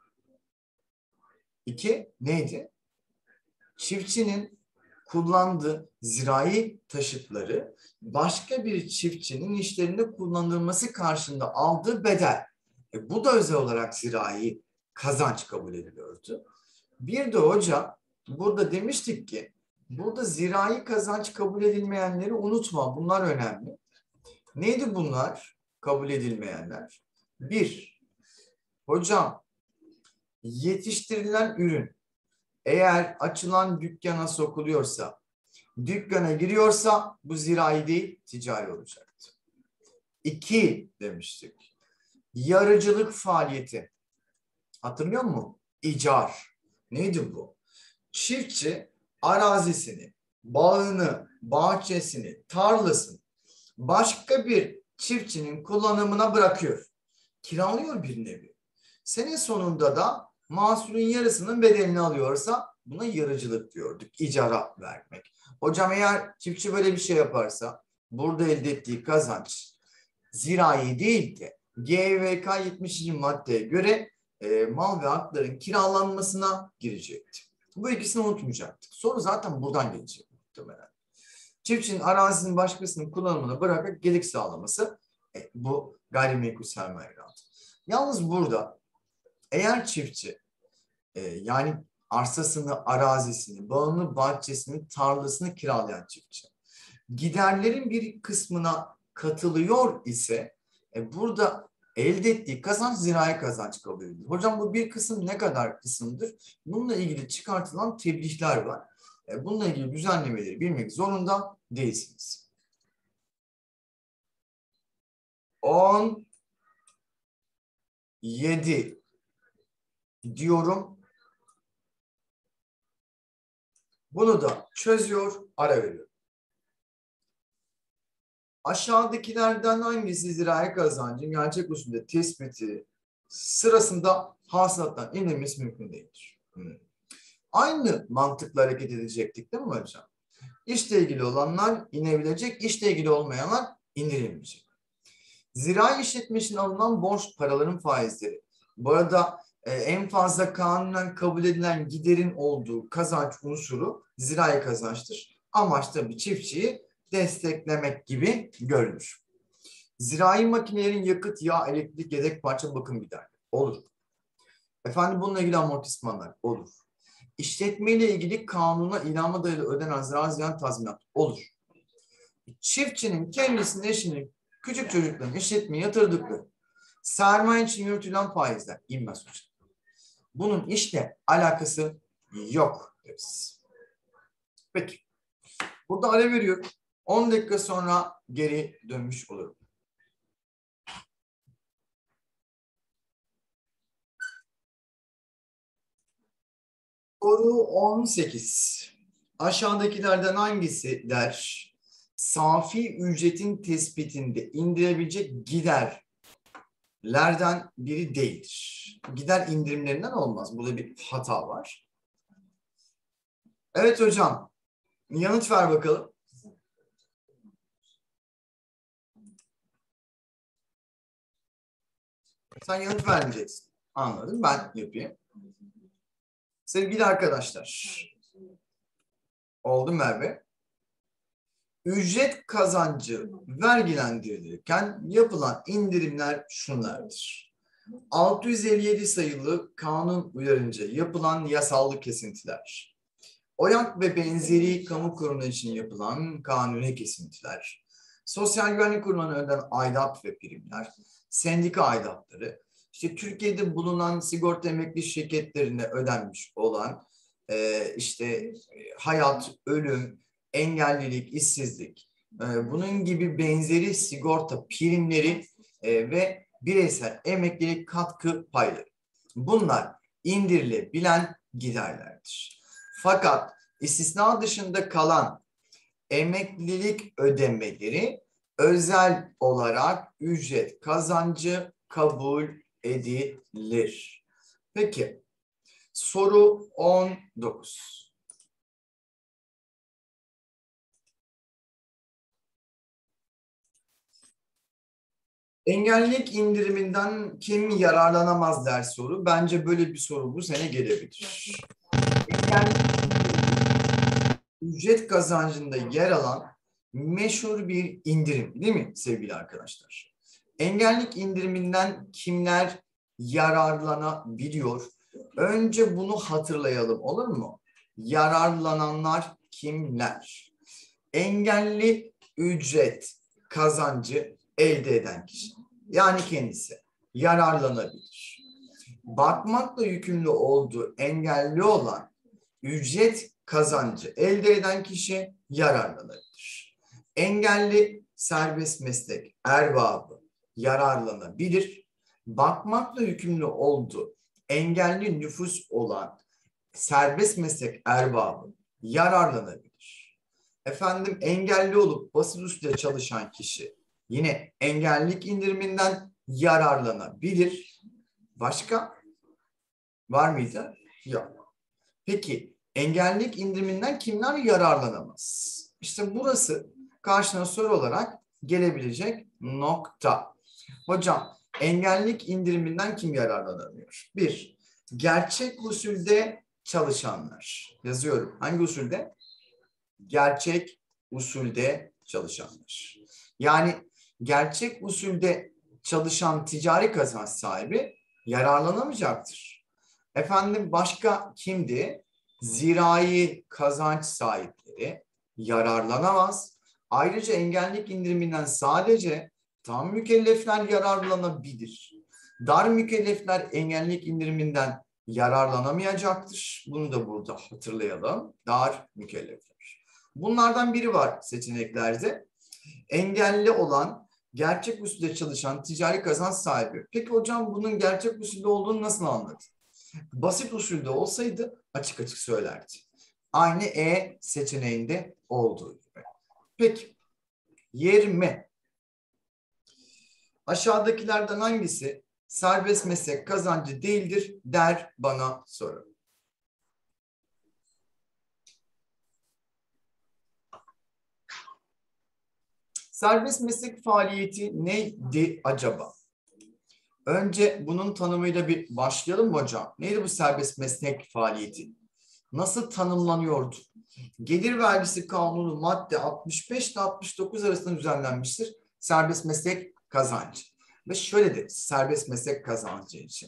iki neydi? Çiftçinin kullandığı zirai taşıtları başka bir çiftçinin işlerinde kullanılması karşılığında aldığı bedel. E, bu da özel olarak zirai kazanç kabul ediliyordu. Bir de hocam burada demiştik ki burada zirai kazanç kabul edilmeyenleri unutma. Bunlar önemli. Neydi bunlar kabul edilmeyenler? Bir, hocam yetiştirilen ürün eğer açılan dükkana sokuluyorsa, dükkana giriyorsa bu zirai değil, ticari olacaktı. İki demiştik. Yarıcılık faaliyeti. Hatırlıyor musun? icar. Neydi bu? Çiftçi arazisini, bağını, bahçesini, tarlasını başka bir çiftçinin kullanımına bırakıyor. Kiralıyor bir nevi. Sene sonunda da mahsulün yarısının bedelini alıyorsa buna yarıcılık diyorduk. İcara vermek. Hocam eğer çiftçi böyle bir şey yaparsa burada elde ettiği kazanç zirai değil de G E V K yetmişinci maddeye göre e, mal ve hakların kiralanmasına girecekti. Bu ikisini unutmayacaktık. Soru zaten buradan gelecek muhtemelen. Çiftçinin arazinin başkasının kullanımına bırakarak gelir sağlaması e, bu gayrimenkul sermaye grandı. Yalnız burada eğer çiftçi e, yani arsasını, arazisini, bağını, bahçesini, tarlasını kiralayan çiftçi giderlerin bir kısmına katılıyor ise e, burada elde ettiği kazanç zirai kazanç kabul edilir. Hocam bu bir kısım ne kadar kısımdır? Bununla ilgili çıkartılan tebliğler var. E, bununla ilgili düzenlemeleri bilmek zorunda değilsiniz. on yedi diyorum. Bunu da çözüyor, ara veriyor. Aşağıdakilerden hangisi zirai kazancın gerçek usulde tespiti sırasında hasılattan indirmesi mümkün değildir? Hmm. Aynı mantıkla hareket edecektik değil mi hocam? İşle ilgili olanlar inebilecek, işle ilgili olmayanlar indirilmeyecek. Zirai işletme için alınan borç paraların faizleri. Bu arada e, en fazla kanunen kabul edilen giderin olduğu kazanç unsuru zirai kazançtır. Amaç tabii çiftçiyi desteklemek gibi görünür. Zirai makinelerin yakıt, yağ, elektrik, yedek parça bakım giderleri. Olur. Efendim bununla ilgili amortismanlar. Olur. İşletme ile ilgili kanuna ilama dayalı ödenen zarar ziyan tazminat. Olur. Çiftçinin kendisinin, eşinin, küçük çocukların işletmeye yatırdıkları sermaye için yürütülen faizler inmez hocam. Bunun işle alakası yok deriz. Peki. Burada ara veriyorum. on dakika sonra geri dönmüş olurum. Soru on sekiz. Aşağıdakilerden hangisi der? Safi ücretin tespitinde indirebilecek giderlerden biri değildir. Gider indirimlerinden olmaz. Burada bir hata var. Evet hocam. Yanıt ver bakalım. Sen yanıt vermeyeceksin. Anladım. Ben yapayım. Sevgili arkadaşlar. Oldu Merve. Ücret kazancı vergilendirilirken yapılan indirimler şunlardır. altı yüz elli yedi sayılı kanun uyarınca yapılan yasallı kesintiler. OYAK ve benzeri kamu kurumları için yapılan kanuni kesintiler. Sosyal Güvenlik Kurumu'na ödenen aidat ve primler. Sendika aidatları. İşte Türkiye'de bulunan sigorta emekli şirketlerine ödenmiş olan e, işte hayat, ölüm, engellilik, işsizlik, e, bunun gibi benzeri sigorta primleri e, ve bireysel emeklilik katkı payları. Bunlar indirilebilen giderlerdir. Fakat istisna dışında kalan emeklilik ödemeleri özel olarak ücret kazancı kabul edilir. Peki, soru on dokuz. Engellilik indiriminden kim yararlanamaz der soru. Bence böyle bir soru bu sene gelebilir. Engellilik ücret kazancında yer alan meşhur bir indirim değil mi sevgili arkadaşlar? Engellilik indiriminden kimler yararlanabiliyor? Önce bunu hatırlayalım olur mu? Yararlananlar kimler? Engelli ücret kazancı elde eden kişi. Yani kendisi yararlanabilir. Bakmakla yükümlü olduğu engelli olan ücret kazancı elde eden kişi yararlanabilir. Engelli serbest meslek erbabı yararlanabilir. Bakmakla yükümlü olduğu engelli nüfus olan serbest meslek erbabı yararlanabilir. Efendim engelli olup basit usulde çalışan kişi yine engellilik indiriminden yararlanabilir. Başka var mıydı? Yok. Peki engellilik indiriminden kimler yararlanamaz? İşte burası karşına soru olarak gelebilecek nokta. Hocam engellilik indiriminden kim yararlanamıyor? Bir, gerçek usulde çalışanlar. Yazıyorum. Hangi usulde? Gerçek usulde çalışanlar. Yani gerçek usulde çalışan ticari kazanç sahibi yararlanamayacaktır. Efendim başka kimdi? Zirai kazanç sahipleri yararlanamaz. Ayrıca engellilik indiriminden sadece tam mükellefler yararlanabilir. Dar mükellefler engellilik indiriminden yararlanamayacaktır. Bunu da burada hatırlayalım. Dar mükellefler. Bunlardan biri var seçeneklerde. Engelli olan, gerçek usulde çalışan ticari kazanç sahibi. Peki hocam bunun gerçek usulde olduğunu nasıl anladın? Basit usulde olsaydı açık açık söylerdi. Aynı E seçeneğinde olduğu gibi. Peki yirmi. Aşağıdakilerden hangisi serbest meslek kazancı değildir der bana soru. Serbest meslek faaliyeti neydi acaba? Önce bunun tanımıyla bir başlayalım mı hocam? Neydi bu serbest meslek faaliyeti? Nasıl tanımlanıyordu? Gelir vergisi kanunu madde altmış beş ile altmış dokuz arasında düzenlenmiştir. Serbest meslek kazancı. Ve şöyle de serbest meslek kazancı için.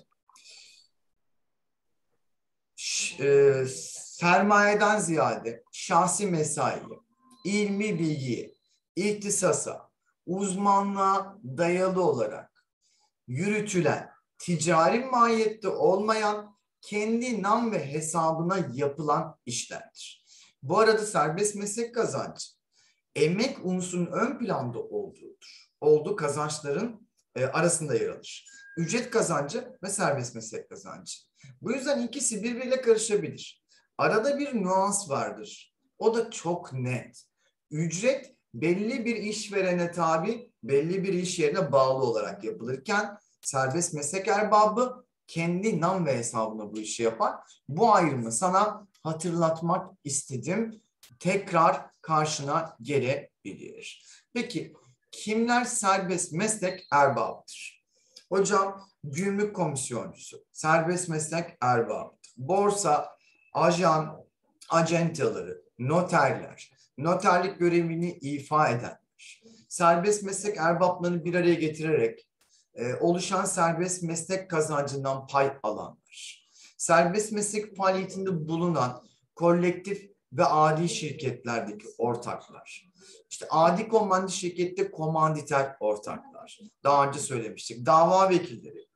E, sermayeden ziyade şahsi mesaiye, ilmi bilgiye, ihtisasa, uzmanlığa dayalı olarak yürütülen, ticari mahiyette olmayan, kendi nam ve hesabına yapılan işlerdir. Bu arada serbest meslek kazancı, emek unsurunun ön planda olduğudur. Olduğu kazançların e, arasında yer alır. Ücret kazancı ve serbest meslek kazancı. Bu yüzden ikisi birbiriyle karışabilir. Arada bir nüans vardır. O da çok net. Ücret belli bir işverene tabi, belli bir iş yerine bağlı olarak yapılırken serbest meslek erbabı kendi nam ve hesabına bu işi yapar. Bu ayrımı sana hatırlatmak istedim. Tekrar karşına gelebilir. Peki kimler serbest meslek erbabıdır? Hocam gümrük komisyoncusu, serbest meslek erbabıdır. Borsa, ajan, acentaları, noterler, noterlik görevini ifa edenler, serbest meslek erbaplarını bir araya getirerek e, oluşan serbest meslek kazancından pay alanlar, serbest meslek faaliyetinde bulunan kolektif ve adi şirketlerdeki ortaklar, işte adi komandi şirkette komanditer ortaklar, daha önce söylemiştik, dava vekilleri,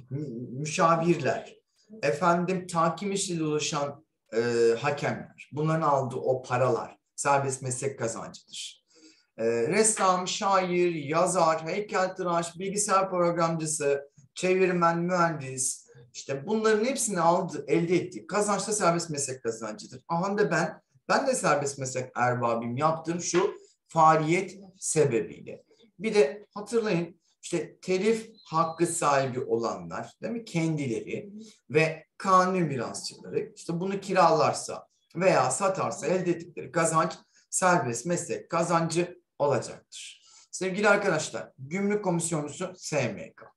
müşavirler, efendim tahkim işiyle ulaşan e, hakemler, bunların aldığı o paralar serbest meslek kazancıdır. E, ressam, şair, yazar, heykeltıraş, bilgisayar programcısı, çevirmen, mühendis, işte bunların hepsini aldı, elde ettiği kazanç da serbest meslek kazancıdır. Aha da ben, ben de serbest meslek erbabıyım, yaptığım şu faaliyet sebebiyle. Bir de hatırlayın, işte telif hakkı sahibi olanlar, değil mi? Kendileri ve kanuni mirasçıları işte bunu kiralarsa veya satarsa elde ettikleri kazanç serbest meslek kazancı olacaktır. Sevgili arkadaşlar, gümrük komisyoncusu S M K,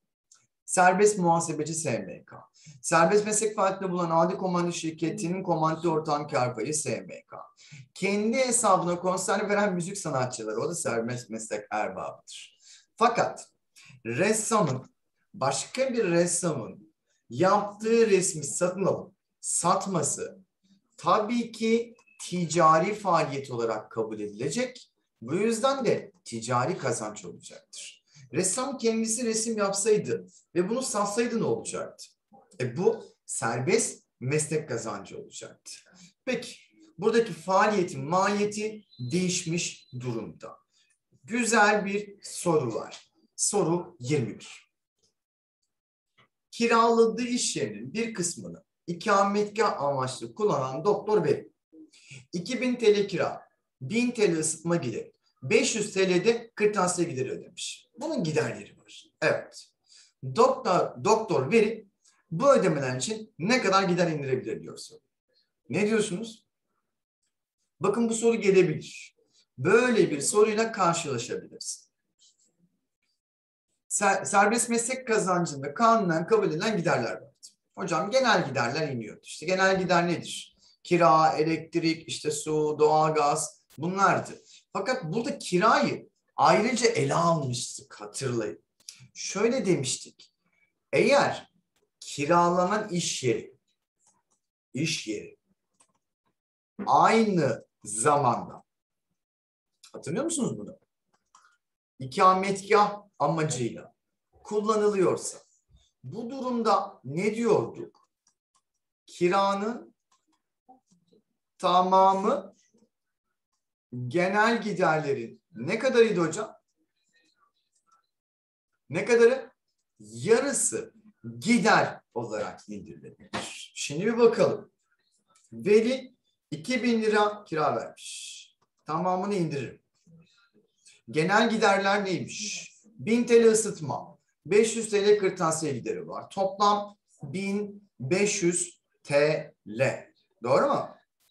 serbest muhasebeci S M K, serbest meslek faaliyetinde bulunan adi komando şirketinin komando ortağın kar payı S M K, kendi hesabına konser veren müzik sanatçıları, o da serbest meslek erbabıdır. Fakat ressamın, başka bir ressamın yaptığı resmi satın alıp satması tabii ki ticari faaliyet olarak kabul edilecek. Bu yüzden de ticari kazanç olacaktır. Ressam kendisi resim yapsaydı ve bunu satsaydı ne olacaktı? E bu serbest meslek kazancı olacaktı. Peki buradaki faaliyetin mahiyeti değişmiş durumda. Güzel bir soru var. Soru yirmi bir. kiraladığı iş yerinin bir kısmını ikametgah amaçlı kullanan doktor bey. iki bin T L kira, bin T L ısıtma gideri, beş yüz T L'de kırtasiye gideri ödemiş. Bunun giderleri var. Evet. Doktor, doktor veri bu ödemeler için ne kadar gider indirebilir diyor soru. Ne diyorsunuz? Bakın bu soru gelebilir. Böyle bir soruyla karşılaşabiliriz. Ser, serbest meslek kazancında kanunen kabul edilen giderler var. Hocam genel giderler iniyor. İşte genel gider nedir? Kira, elektrik, işte su, doğalgaz bunlardı. Fakat burada kirayı ayrıca ele almıştık, hatırlayın. Şöyle demiştik. Eğer kiralanan iş yeri, iş yeri aynı zamanda, hatırlıyor musunuz bunu? İkametgah amacıyla kullanılıyorsa, bu durumda ne diyorduk? Kiranın tamamı genel giderlerin ne kadarıydı hocam? Ne kadarı? Yarısı gider olarak indirilebilir. Şimdi bir bakalım. Veli iki bin lira kira vermiş. Tamamını indiririm. Genel giderler neymiş? bin T L ısıtma, beş yüz T L kırtasiye gideri var. Toplam bin beş yüz T L. Doğru mu?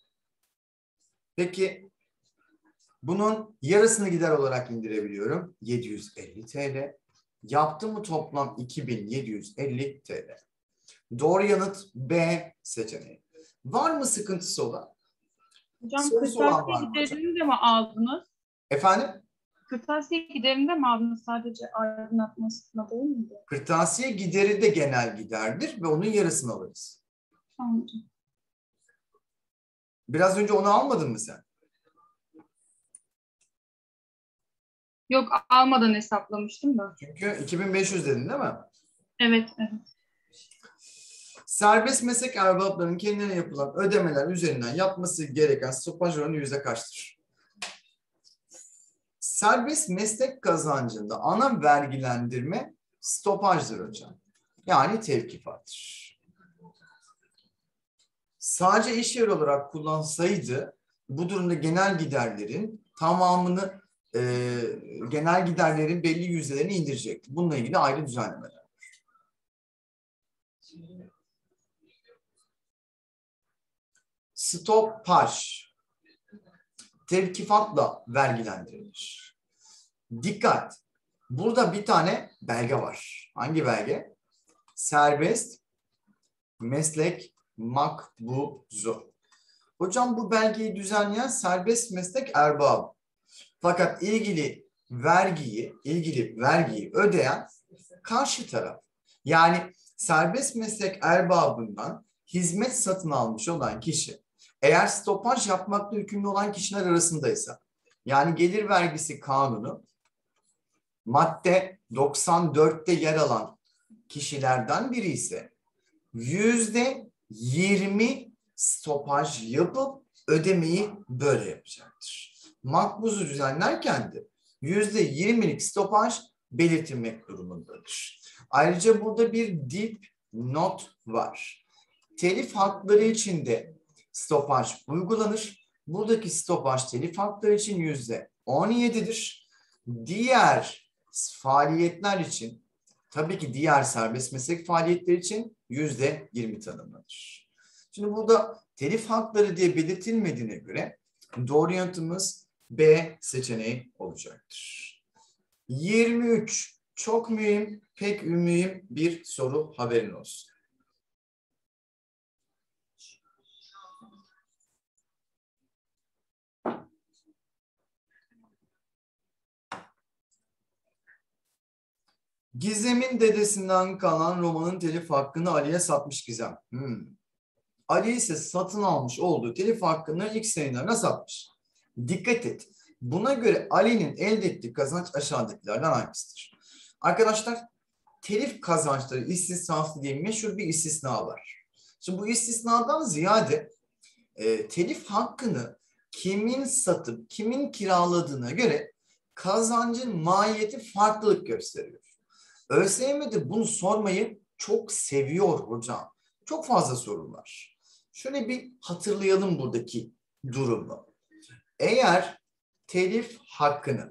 Peki bunun yarısını gider olarak indirebiliyorum. yedi yüz elli T L. Yaptı mı toplam iki bin yedi yüz elli T L. Doğru yanıt B seçeneği. Var mı sıkıntısı olan? Hocam Sorusu olan var kırtasiye mı hocam? giderini de mi aldınız? Efendim? Kırtasiye giderini de mi aldınız? Sadece aydınlatmasına değil miydi? Kırtasiye gideri de genel giderdir ve onun yarısını alırız. Anladım. Biraz önce onu almadın mı sen? Yok, almadan hesaplamıştım da. Çünkü iki bin beş yüz dedin değil mi? Evet, evet. Serbest meslek erbaplarının kendilerine yapılan ödemeler üzerinden yapması gereken stopaj oranı yüzde kaçtır? Serbest meslek kazancında ana vergilendirme stopajdır hocam. Yani tevkifattır. Sadece iş yeri olarak kullansaydı bu durumda genel giderlerin tamamını e, genel giderlerin belli yüzdelerini indirecekti. Bununla ilgili ayrı düzenlemeler var. Stopaj tevkifatla vergilendirilir. Dikkat! Burada bir tane belge var. Hangi belge? Serbest meslek makbuzu. Hocam bu belgeyi düzenleyen serbest meslek erbabı. Fakat ilgili vergiyi, ilgili vergiyi ödeyen karşı taraf. Yani serbest meslek erbabından hizmet satın almış olan kişi, eğer stopaj yapmakla yükümlü olan kişiler arasındaysa, yani gelir vergisi kanunu madde doksan dörtte yer alan kişilerden biri ise yüzde yirmi stopaj yapıp ödemeyi böyle yapacaktır. Makbuzu düzenlerken de yüzde yirmilik stopaj belirtilmek durumundadır. Ayrıca burada bir dip not var. Telif hakları için de stopaj uygulanır. Buradaki stopaj telif hakları için yüzde on yedidir. Diğer faaliyetler için, tabii ki diğer serbest meslek faaliyetleri için yüzde yirmi tanımlanır. Şimdi burada telif hakları diye belirtilmediğine göre doğru yanıtımız B seçeneği olacaktır. yirmi üç çok mühim, pek mühim bir soru, haberin olsun. Gizem'in dedesinden kalan romanın telif hakkını Ali'ye satmış Gizem. Hmm. Ali ise satın almış olduğu telif hakkını X yayınlarına satmış. Dikkat et. Buna göre Ali'nin elde ettiği kazanç aşağıdakilerden hangisidir? Arkadaşlar, telif kazançları istisnası diye meşhur bir istisna var. Şimdi bu istisnadan ziyade e, telif hakkını kimin satıp kimin kiraladığına göre kazancın mahiyeti farklılık gösteriyor. ÖSYM'de bunu sormayı çok seviyor hocam? Çok fazla soru var. Şöyle bir hatırlayalım buradaki durumu. Eğer telif hakkını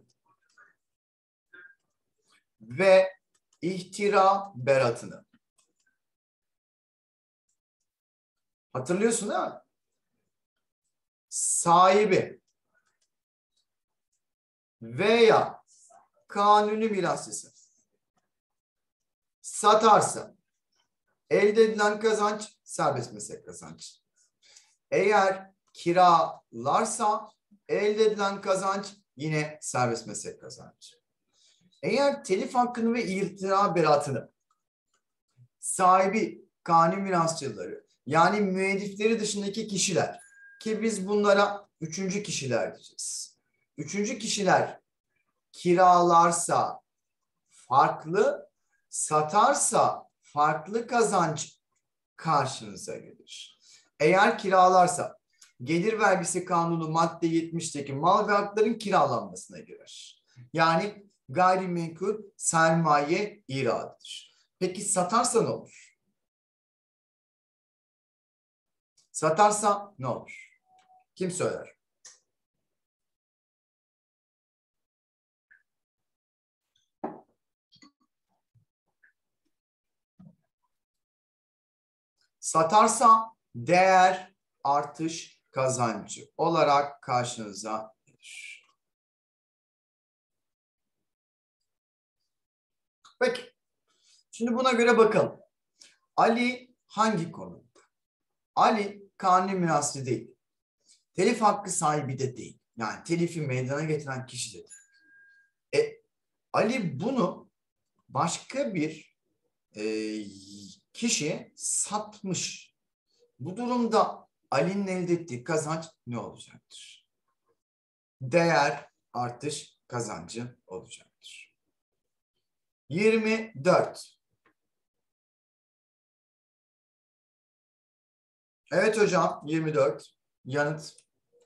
ve ihtira beratını hatırlıyorsun değil mi? Sahibi veya kanuni mirasçısı satarsa elde edilen kazanç serbest meslek kazancı. Eğer kiralarsa elde edilen kazanç yine serbest meslek kazancı. Eğer telif hakkını ve ihtira beratını sahibi kanuni mirasçıları yani müellifleri dışındaki kişiler ki biz bunlara üçüncü kişiler diyeceğiz. Üçüncü kişiler kiralarsa farklı, satarsa farklı kazanç karşınıza gelir. Eğer kiralarsa gelir vergisi kanunu madde yetmişteki mal ve hakların kiralanmasına girer. Yani gayrimenkul sermaye iradıdır. Peki satarsa ne olur? Satarsa ne olur? Kim söyler? Satarsa değer artış kazancı olarak karşınıza gelir. Peki. Şimdi buna göre bakalım. Ali hangi konumda? Ali kanuni mirasçı değil. Telif hakkı sahibi de değil. Yani telifi meydana getiren kişi de değil. E, Ali bunu başka bir e, kişiye satmış. Bu durumda Ali'nin elde ettiği kazanç ne olacaktır? Değer artış kazancı olacaktır. yirmi dört. Evet hocam, yirmi dört. Yanıt.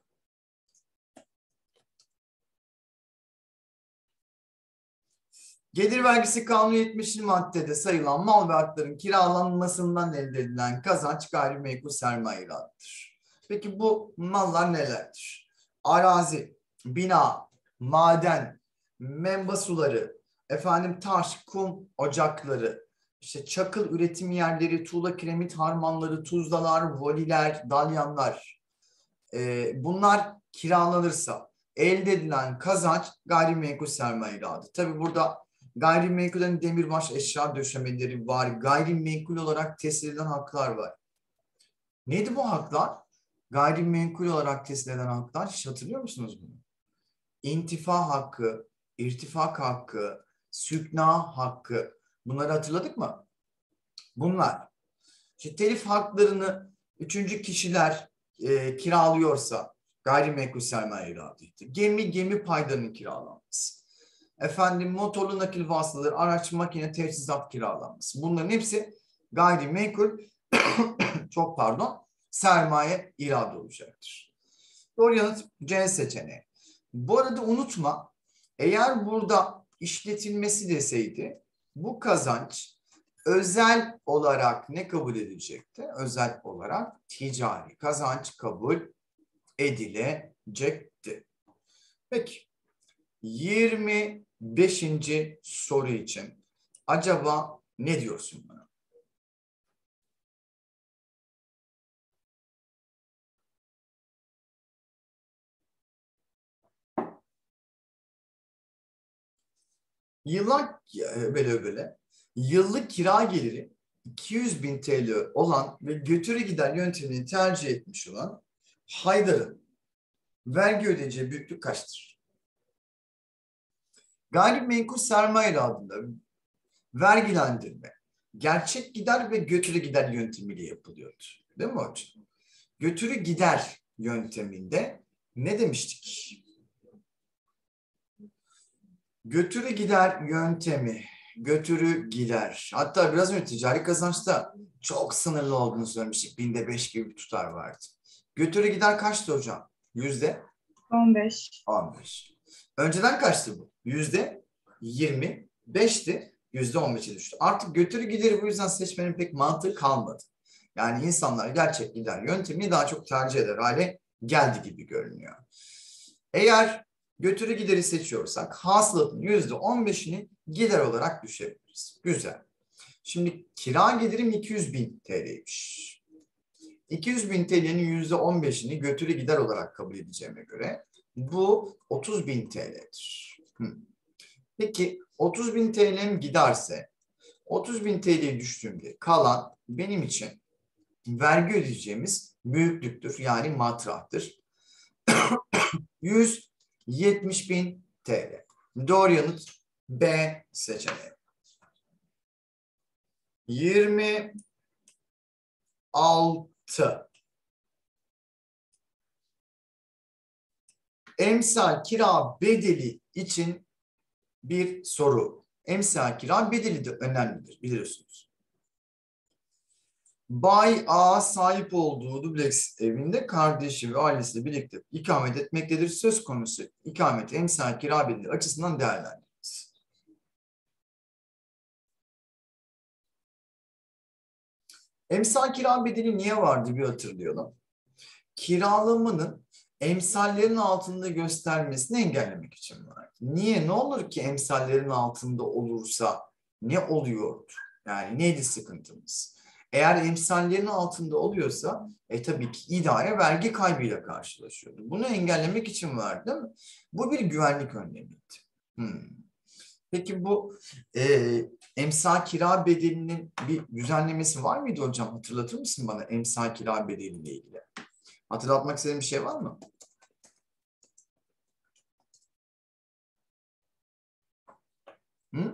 Gelir vergisi kanunu yetmişinci maddede sayılan mal ve hakların kiralanmasından elde edilen kazanç gayrimenkul sermaye iradıdır. Peki bu mallar nelerdir? Arazi, bina, maden, menba suları, efendim taş, kum ocakları, işte çakıl üretim yerleri, tuğla kiremit harmanları, tuzlalar, voliler, dalyanlar. Ee, bunlar kiralanırsa elde edilen kazanç gayrimenkul sermaye iradı. Tabii burada gayrimenkullerin demirbaş eşya döşemeleri var. Gayrimenkul olarak teslim edilen haklar var. Neydi bu haklar? Gayrimenkul olarak teslim edilen haklar. Hiç hatırlıyor musunuz bunu? İntifa hakkı, irtifak hakkı, sükna hakkı. Bunları hatırladık mı? Bunlar. İşte telif haklarını üçüncü kişiler e, kiralıyorsa gayrimenkul sermaye iradıydı. Gemi, gemi paylarının kiralanması. Efendim motorlu nakil vasıtaları, araç, makine, teçhizat kiralanması. Bunların hepsi gayrimenkul, çok pardon, sermaye iradı olacaktır. Doğru yanıt C seçeneği. Bu arada unutma, eğer burada işletilmesi deseydi, bu kazanç özel olarak ne kabul edilecekti? Özel olarak ticari kazanç kabul edilecekti. Peki, yirmi beşinci soru için acaba ne diyorsun bana? Yıllar böyle böyle yıllık kira geliri iki yüz bin T L olan ve götürü gider yöntemini tercih etmiş olan Haydar'ın vergi ödeyeceği büyüklük kaçtır? Gayrimenkul sermaye iradında vergilendirme gerçek gider ve götürü gider yöntemiyle yapılıyordu. Değil mi hocam? Götürü gider yönteminde ne demiştik? Götürü gider yöntemi, götürü gider. Hatta biraz önce ticari kazançta çok sınırlı olduğunu söylemiştik. Binde beş gibi bir tutar vardı. Götürü gider kaçtı hocam? Yüzde? on beş. on beş. Önceden kaçtı bu? Yüzde yirmi beşti. yüzde on beşe düştü. Artık götürü gideri bu yüzden seçmenin pek mantığı kalmadı. Yani insanlar gerçek gider yöntemini daha çok tercih eder hale geldi gibi görünüyor. Eğer götürü gideri seçiyorsak hasılatın yüzde on beşini gider olarak düşebiliriz. Güzel. Şimdi kira gelirim iki yüz bin T L'ymiş. iki yüz bin T L'nin yüzde on beşini götürü gider olarak kabul edeceğime göre bu otuz bin T L'dir. Peki otuz bin T L'm giderse otuz bin T L'ye düştüğümde kalan benim için vergi ödeyeceğimiz büyüklüktür. Yani matrahtır. yüz yetmiş bin T L. Doğru yanıt B seçeneği. yirmi altı. Emsal kira bedeli için bir soru. Emsal kira bedeli de önemlidir biliyorsunuz. Bay A sahip olduğu dubleks evinde kardeşi ve ailesiyle birlikte ikamet etmektedir. Söz konusu ikamet emsal kira bedeli açısından değerlendiririz. Emsal kira bedeli niye vardı bir hatırlayalım. Kiralamanın emsallerin altında göstermesini engellemek için var. Niye? Ne olur ki emsallerin altında olursa ne oluyordu? Yani neydi sıkıntımız? Eğer emsallerin altında oluyorsa e tabii ki idare vergi kaybıyla karşılaşıyordu. Bunu engellemek için var değil mi? Bu bir güvenlik önlemiydi. Hmm. Peki bu e, emsal kira bedelinin bir düzenlemesi var mıydı hocam? Hatırlatır mısın bana emsal kira bedeliyle ilgili? Hatırlatmak istediğin bir şey var mı? Hı?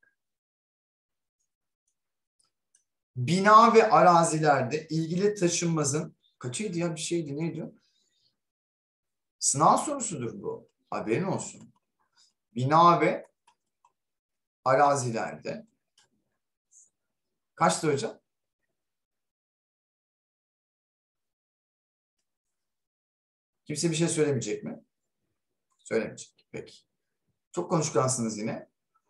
Bina ve arazilerde ilgili taşınmazın kaçıydı ya bir şeydi neydi? Sınav sorusudur bu. Haberin olsun. Bina ve arazilerde kaçtı hocam? Kimse bir şey söylemeyecek mi? Söylemeyecek. Peki. Çok konuşkansınız yine.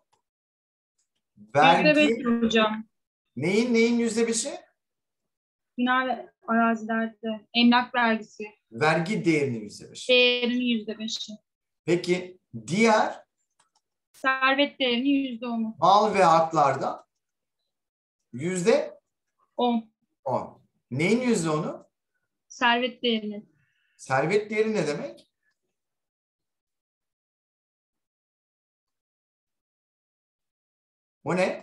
Vergi Yüzde beş hocam. neyin neyin yüzde beşi? Bina ve arazilerde emlak vergisi. Vergi değerinin yüzde beşi. Değerinin yüzde beşi. Peki diğer Servet değerinin yüzde onu. mal ve haklarda yüzde On. on. Neyin yüzde onu? Servet değerinin. Servet değeri ne demek? O ne?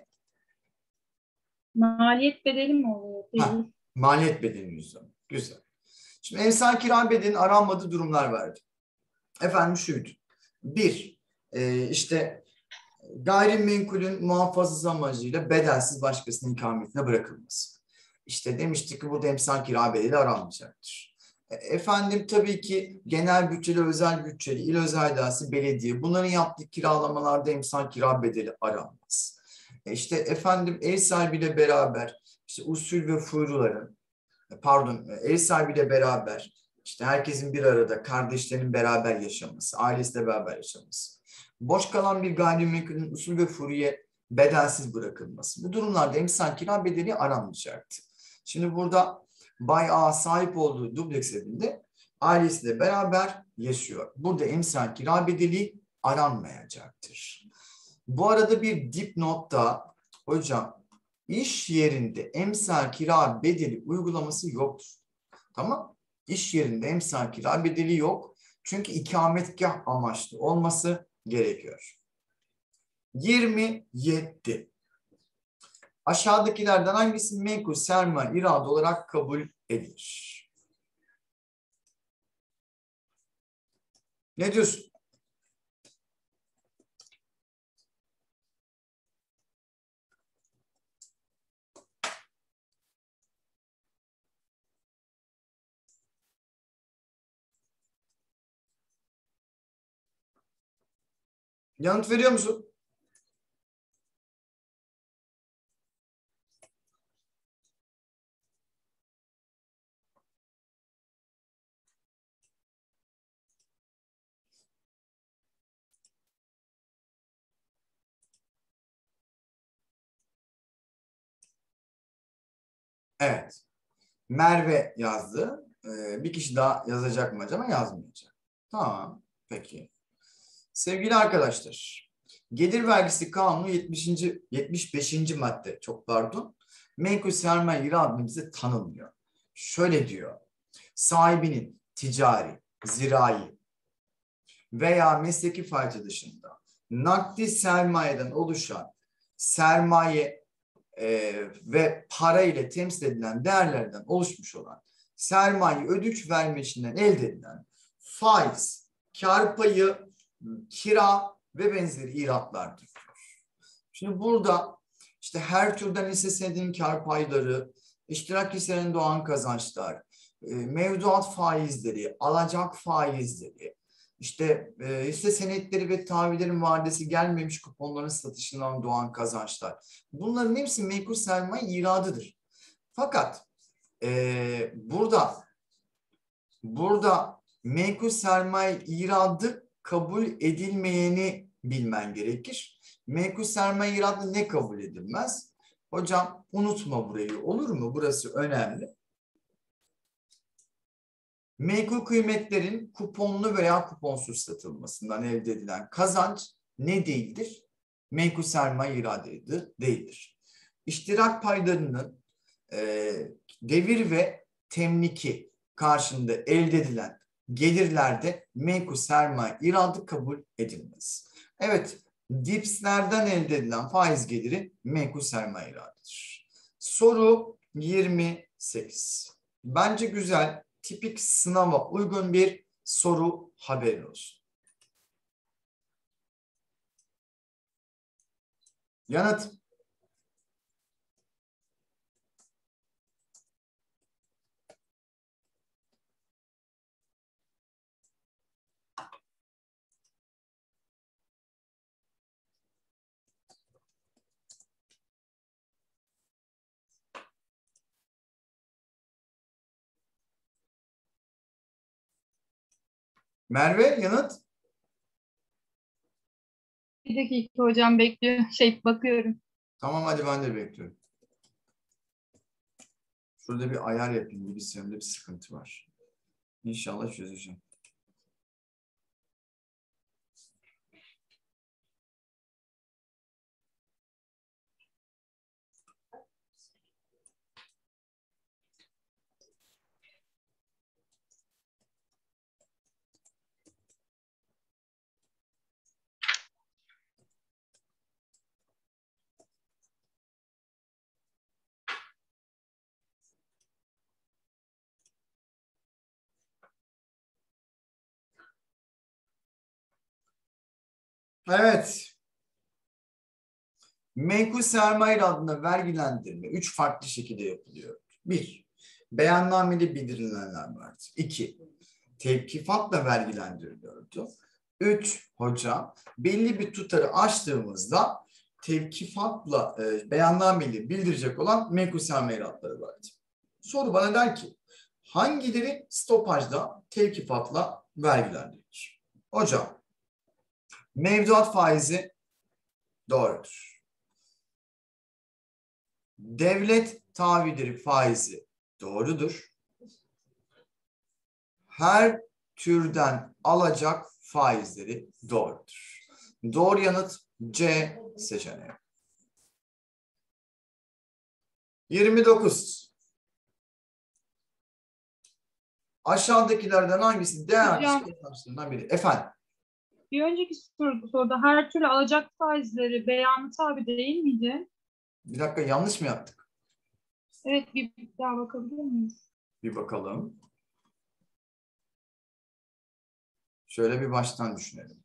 Maliyet bedeli mi oluyor? Ha, Değil. maliyet bedelinin yüzde on. Güzel. Şimdi emsal kira bedelinin aranmadığı durumlar verdi. Efendim şuydu. Bir, e, işte gayrimenkulün muhafazası amacıyla bedelsiz başkasının ikametine bırakılması. İşte demiştik ki burada emsal kira bedeli aranmayacaktır. E, Efendim tabii ki genel bütçeli, özel bütçeli, il özel idaresi, belediye bunların yaptığı kiralamalarda emsal kira bedeli aranmaz. E işte efendim ev sahibiyle beraber işte usul ve fuyruların pardon ev sahibiyle beraber işte herkesin bir arada kardeşlerinin beraber yaşaması, ailesiyle beraber yaşaması. Boş kalan bir gayrimenkulün usul ve furuya bedelsiz bırakılması. Bu durumlarda emsal kira bedeli aranmayacaktı. Şimdi burada Bay A sahip olduğu dubleks evinde ailesiyle beraber yaşıyor. Burada emsal kira bedeli aranmayacaktır. Bu arada bir dipnotta hocam iş yerinde emsal kira bedeli uygulaması yoktur. Tamam? İş yerinde emsal kira bedeli yok. Çünkü ikametgah amaçlı olması gerekiyor. yirmi yedi. Aşağıdakilerden hangisi menkul sermaye irade olarak kabul edilir? Ne diyorsun? Yanıt veriyor musun? Evet. Merve yazdı. Ee, bir kişi daha yazacak mı acaba? Yazmayacak. Tamam. Peki. Sevgili arkadaşlar, gelir vergisi kanunu yetmişinci yetmiş beşinci madde, çok pardon. Menkul sermaye iradesi bize tanınmıyor. Şöyle diyor. Sahibinin ticari, zirai veya mesleki faaliyeti dışında nakdi sermayeden oluşan sermaye e, ve para ile temsil edilen değerlerden oluşmuş olan sermaye ödünç verme işinden elde edilen faiz, kar payı, kira ve benzeri iratlardır. Şimdi burada işte her türden hisse senedinin kar payları, iştirak hisselerinin doğan kazançlar, e, mevduat faizleri, alacak faizleri, işte e, hisse senetleri ve tahvillerin vadesi gelmemiş kuponların satışından doğan kazançlar. Bunların hepsi menkul sermaye iradıdır. Fakat e, burada burada menkul sermaye iradı kabul edilmeyeni bilmen gerekir. Menkul sermaye iradı ne kabul edilmez? Hocam unutma burayı, olur mu? Burası önemli. Menkul kıymetlerin kuponlu veya kuponsuz satılmasından elde edilen kazanç ne değildir? Menkul sermaye iradesi değildir. İştirak paylarının e, devir ve temliki karşında elde edilen gelirlerde menkul sermaye iradı kabul edilmez. Evet, dipslerden elde edilen faiz geliri menkul sermaye iradıdır. Soru yirmi sekiz. Bence güzel, tipik sınava uygun bir soru, haberin olsun. Yanıt. Merve, yanıt. Bir dakika hocam bekliyor. Şey bakıyorum. Tamam, hadi ben de bekliyorum. Şurada bir ayar yapayım. Bilgisayarımda bir sıkıntı var. İnşallah çözeceğim. Evet. Menkul sermaye adına vergilendirme üç farklı şekilde yapılıyor. Bir, beyannameli bildirilenler vardır. İki, tevkifatla vergilendiriliyordu. Üç, hocam, belli bir tutarı aştığımızda tevkifatla e, beyannameli bildirecek olan menkul sermaye iratları vardı. Soru bana der ki, hangileri stopajda tevkifatla vergilendirilir? Hocam, mevduat faizi doğrudur. Devlet tahvilleri faizi doğrudur. Her türden alacak faizleri doğrudur. Doğru yanıt C seçeneği. yirmi dokuz. Aşağıdakilerden hangisi değerli Hocam. kazançlarından biri? Efendim? Bir önceki soruda, soruda her türlü alacak faizleri beyanı tabi değil miydi? Bir dakika, yanlış mı yaptık? Evet, bir daha bakabilir miyiz? Bir bakalım. Şöyle bir baştan düşünelim.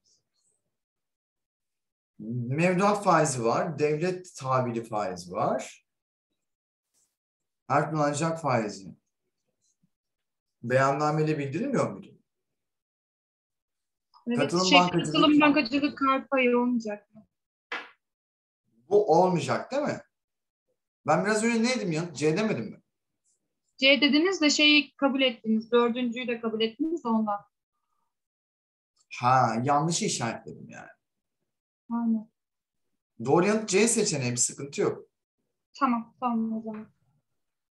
Mevduat faizi var, devlet tahvili faizi var. Her türlü alacak faizi beyannameyle bildirilmiyor muydu? Evet, Katılım şey, bankacılık. katılım bankacılık kar payı olmayacak mı? Bu olmayacak değil mi? Ben biraz önce ne dedim ya? C demedim mi? C dediniz de şeyi kabul ettiniz. Dördüncüyü de kabul ettiniz de ondan. Ha, yanlışı işaretledim yani. Aynen. Doğru yanıt C seçeneği, bir sıkıntı yok. Tamam, tamam o zaman.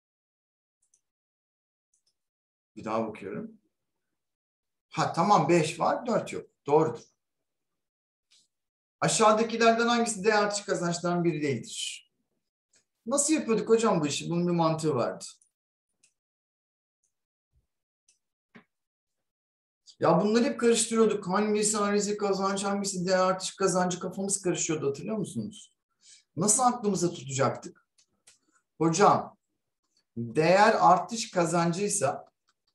Bir daha bakıyorum. Ha tamam, beş var, dört yok. Doğrudur. Aşağıdakilerden hangisi değer artışı kazançlarından biri değildir? Nasıl yapıyorduk hocam bu işi? Bunun bir mantığı vardı. Ya bunları hep karıştırıyorduk. Hangisi arizi kazanç, hangisi değer artışı kazancı, kafamız karışıyordu, hatırlıyor musunuz? Nasıl aklımıza tutacaktık? Hocam, değer artış kazancıysa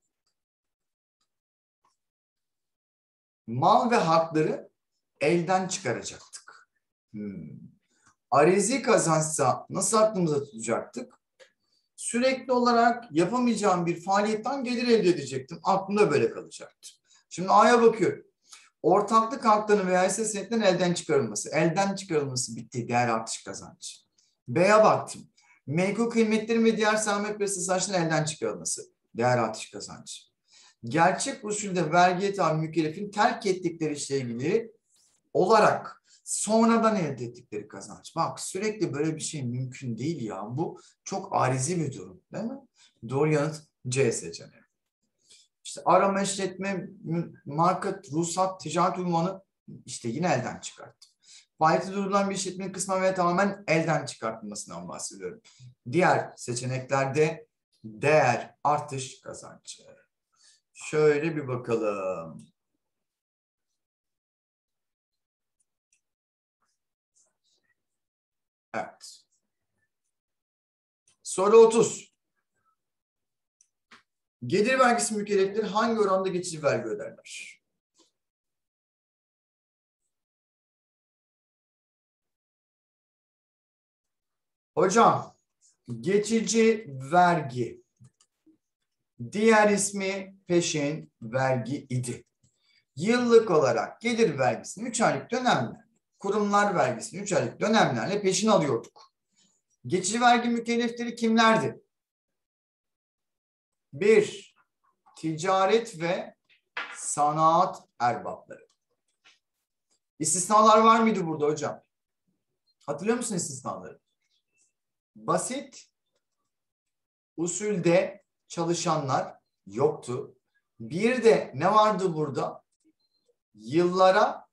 mal ve hakları elden çıkaracaktık. Hmm. Arizi kazançsa nasıl aklımıza tutacaktık? Sürekli olarak yapamayacağım bir faaliyetten gelir elde edecektim. Aklımda böyle kalacaktı. Şimdi A'ya bakıyorum. Ortaklık haklarının veya hisse senetlerinin elden çıkarılması. Elden çıkarılması bitti. Değer artış kazancı. B'ye baktım. Menkul kıymetlerin ve diğer sermaye piyasası saçların elden çıkarılması. Değer artış kazancı. Gerçek usulde vergiye tabi mükellefin terk ettikleri işle ilgili olarak sonradan elde ettikleri kazanç. Bak, sürekli böyle bir şey mümkün değil ya. Bu çok arizi bir durum, değil mi? Doğru yanıt C seçeneği. İşte arama, işletme, marka, ruhsat, ticaret unvanı işte yine elden çıkarttım. Faaliyeti durdurulan bir işletmenin kısmen veya tamamen elden çıkartılmasından bahsediyorum. Diğer seçeneklerde değer artış kazancı. Şöyle bir bakalım. Evet. Soru otuz. Gelir vergisi mükellefleri hangi oranda geçici vergi öderler? Hocam, geçici vergi, diğer ismi peşin vergi idi. Yıllık olarak gelir vergisini üç aylık dönemlerle, kurumlar vergisini üç aylık dönemlerle peşin alıyorduk. Geçici vergi mükellefleri kimlerdi? Bir, ticaret ve sanat erbapları. İstisnalar var mıydı burada hocam? Hatırlıyor musun istisnaları? Basit usulde çalışanlar yoktu. Bir de ne vardı burada? Yıllara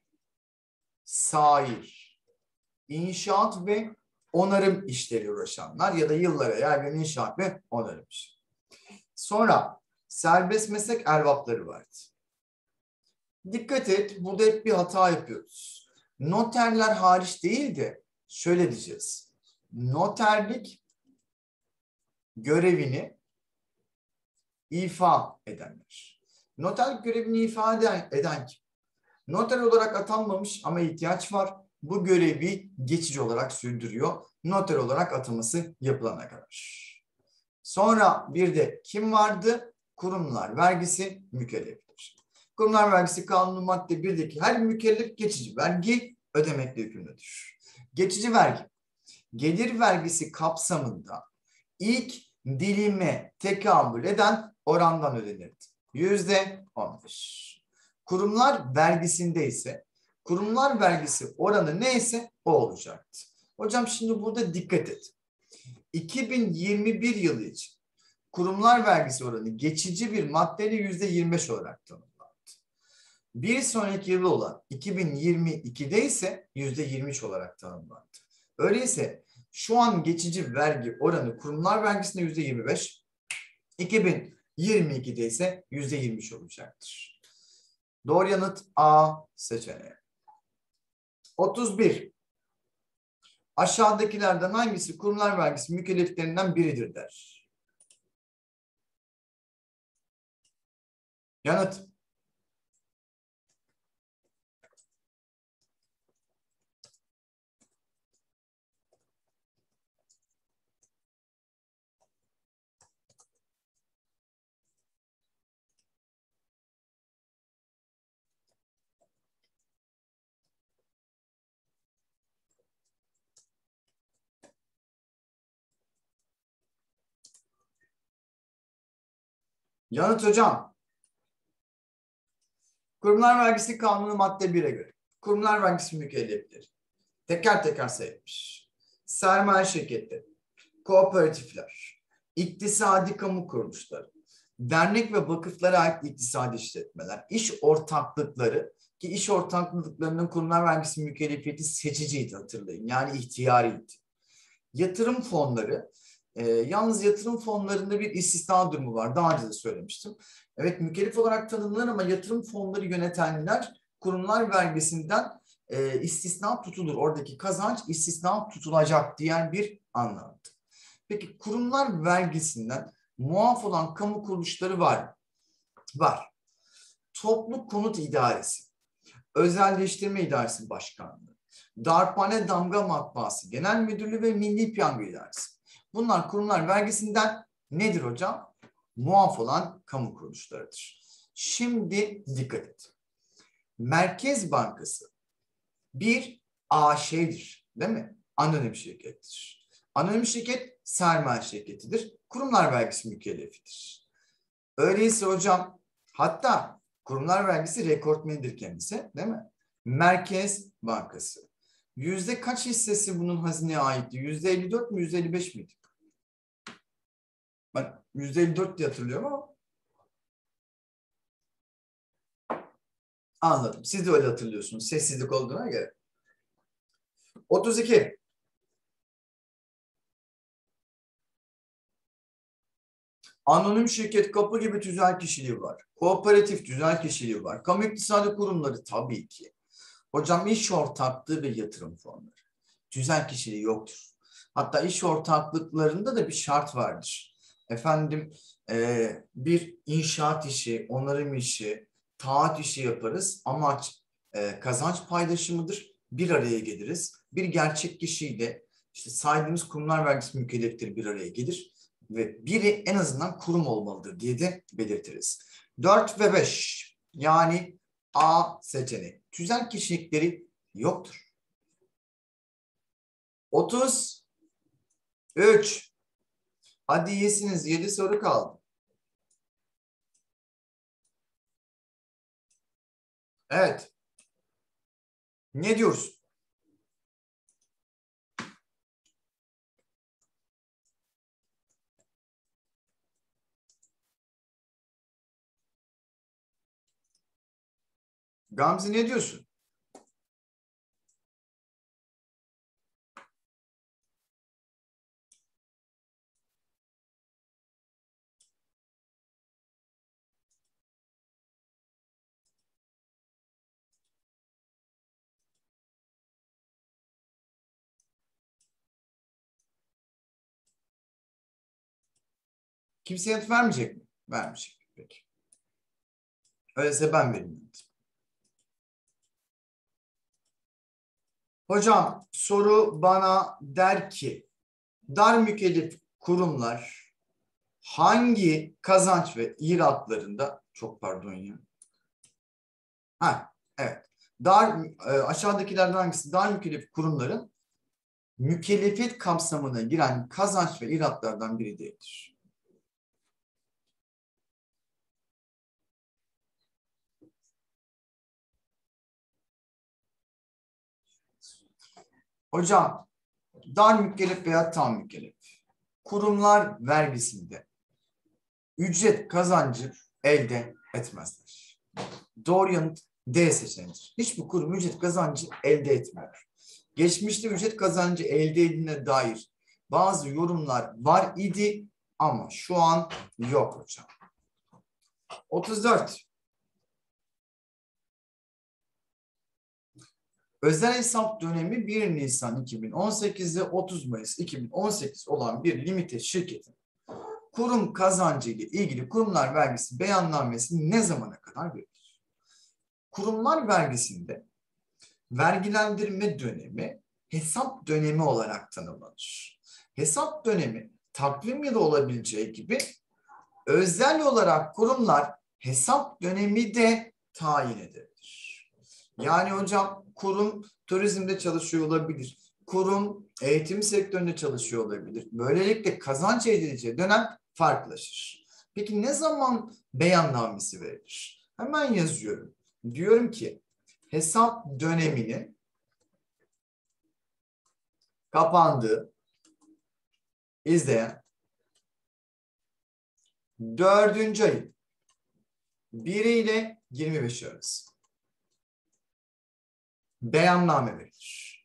sair, inşaat ve onarım işleri uğraşanlar ya da yıllara yaygın inşaat ve onarım işi. Sonra serbest meslek erbapları vardı. Dikkat et, burada hep bir hata yapıyoruz. Noterler hariç değil de şöyle diyeceğiz. Noterlik görevini ifa edenler. Noterlik görevini ifa eden, eden kim? Noter olarak atanmamış ama ihtiyaç var. Bu görevi geçici olarak sürdürüyor. Noter olarak ataması yapılana kadar. Sonra bir de kim vardı? Kurumlar vergisi mükelleftir. Kurumlar vergisi kanunu madde birdeki her mükellef geçici vergi ödemekle yükümlüdür. Geçici vergi, gelir vergisi kapsamında ilk dilime tekamül eden orandan ödenirdi. Yüzde on beş. Kurumlar vergisinde ise kurumlar vergisi oranı neyse o olacaktı. Hocam şimdi burada dikkat et. iki bin yirmi bir yılı için kurumlar vergisi oranı geçici bir maddeyle yüzde yirmi beş olarak tanımlandı. Bir sonraki yılı olan iki bin yirmi ikide ise yüzde yirmi üç olarak tanımlandı. Öyleyse şu an geçici vergi oranı kurumlar vergisinde yüzde yirmi beş, iki bin yirmi ikide ise yüzde yirmi üç olacaktır. Doğru yanıt A seçeneği. otuz bir. Aşağıdakilerden hangisi kurumlar vergisi mükelleflerinden biridir der. Yanıt. Yanıt hocam. Kurumlar vergisi kanunu madde bire göre. Kurumlar vergisi mükellefleri. Teker teker sayılmış. Sermaye şirketleri, kooperatifler, iktisadi kamu kuruluşları, dernek ve vakıflara ait iktisadi işletmeler, iş ortaklıkları ki iş ortaklıklarının kurumlar vergisi mükellefiyeti seçiciydi, hatırlayın. Yani ihtiyariydi. Yatırım fonları, e, yalnız yatırım fonlarında bir istisna durumu var. Daha önce de söylemiştim. Evet, mükellef olarak tanımlanır ama yatırım fonları yönetenler kurumlar vergisinden e, istisna tutulur. Oradaki kazanç istisna tutulacak diyen bir anlamda. Peki kurumlar vergisinden muaf olan kamu kuruluşları var mı? Var. Toplu Konut İdaresi, Özelleştirme İdaresi Başkanlığı, Darphane Damga Matbaası Genel Müdürlüğü ve Milli Piyango İdaresi. Bunlar kurumlar vergisinden nedir hocam? Muaf olan kamu kuruluşlarıdır. Şimdi dikkat et. Merkez Bankası bir A Ş'dir, değil mi? Anonim şirkettir. Anonim şirket sermaye şirketidir. Kurumlar vergisi mükellefidir. Öyleyse hocam, hatta kurumlar vergisi rekortmenidir kendisi, değil mi? Merkez Bankası. Yüzde kaç hissesi bunun hazineye aitti? Yüzde elli dört mü, yüzde elli beş miydi? Ben yüzde elli dört diye hatırlıyorum ama anladım. Siz de öyle hatırlıyorsunuz. Sessizlik olduğuna göre. otuz iki. Anonim şirket, kapı gibi tüzel kişiliği var. Kooperatif tüzel kişiliği var. Kamu iktisadi kurumları tabii ki. Hocam iş ortaklığı ve yatırım fonları. Tüzel kişiliği yoktur. Hatta iş ortaklıklarında da bir şart vardır. Efendim e, bir inşaat işi, onarım işi, taahhüt işi yaparız. Amaç e, kazanç paylaşımıdır. Bir araya geliriz. Bir gerçek kişiyle işte saydığımız kurumlar vergisi mükellefleri bir araya gelir. Ve biri en azından kurum olmalıdır diye de belirtiriz. dört ve beş yani A seçeneği. Tüzel kişilikleri yoktur. otuz üç. Hadi iyisiniz. yedi soru kaldı. Evet. Ne diyoruz? Gamze ne diyorsun? Kimse yanıt vermeyecek mi? Vermeyecek. Peki. Öyleyse ben vereyim. Hocam soru bana der ki dar mükellef kurumlar hangi kazanç ve iratlarında, çok pardon ya. Ha, evet. Dar e, aşağıdakilerden hangisi dar mükellef kurumların mükellefiyet kapsamına giren kazanç ve iratlardan biri değildir? Hocam dar mükellef veya tam mükellef kurumlar vergisinde ücret kazancı elde etmezler. Doğru yanıt D seçeneğidir. Hiçbir kurum ücret kazancı elde etmiyor. Geçmişte ücret kazancı elde edildiğine dair bazı yorumlar var idi ama şu an yok hocam. otuz dört. Özel hesap dönemi bir Nisan iki bin on sekiz'de otuz Mayıs iki bin on sekiz olan bir limited şirketin kurum kazancı ile ilgili kurumlar vergisi beyannamesi ne zamana kadar verilir? Kurumlar vergisinde vergilendirme dönemi hesap dönemi olarak tanımlanır. Hesap dönemi takvim yılı olabileceği gibi özel olarak kurumlar hesap dönemi de tayin edilir. Yani hocam kurum turizmde çalışıyor olabilir. Kurum eğitim sektöründe çalışıyor olabilir. Böylelikle kazanç elde edileceği dönem farklılaşır. Peki ne zaman beyannamesi verilir? Hemen yazıyorum. Diyorum ki hesap döneminin kapandığı, izleyen dördüncü ayın bir ile yirmi beş arası beyanname verilir.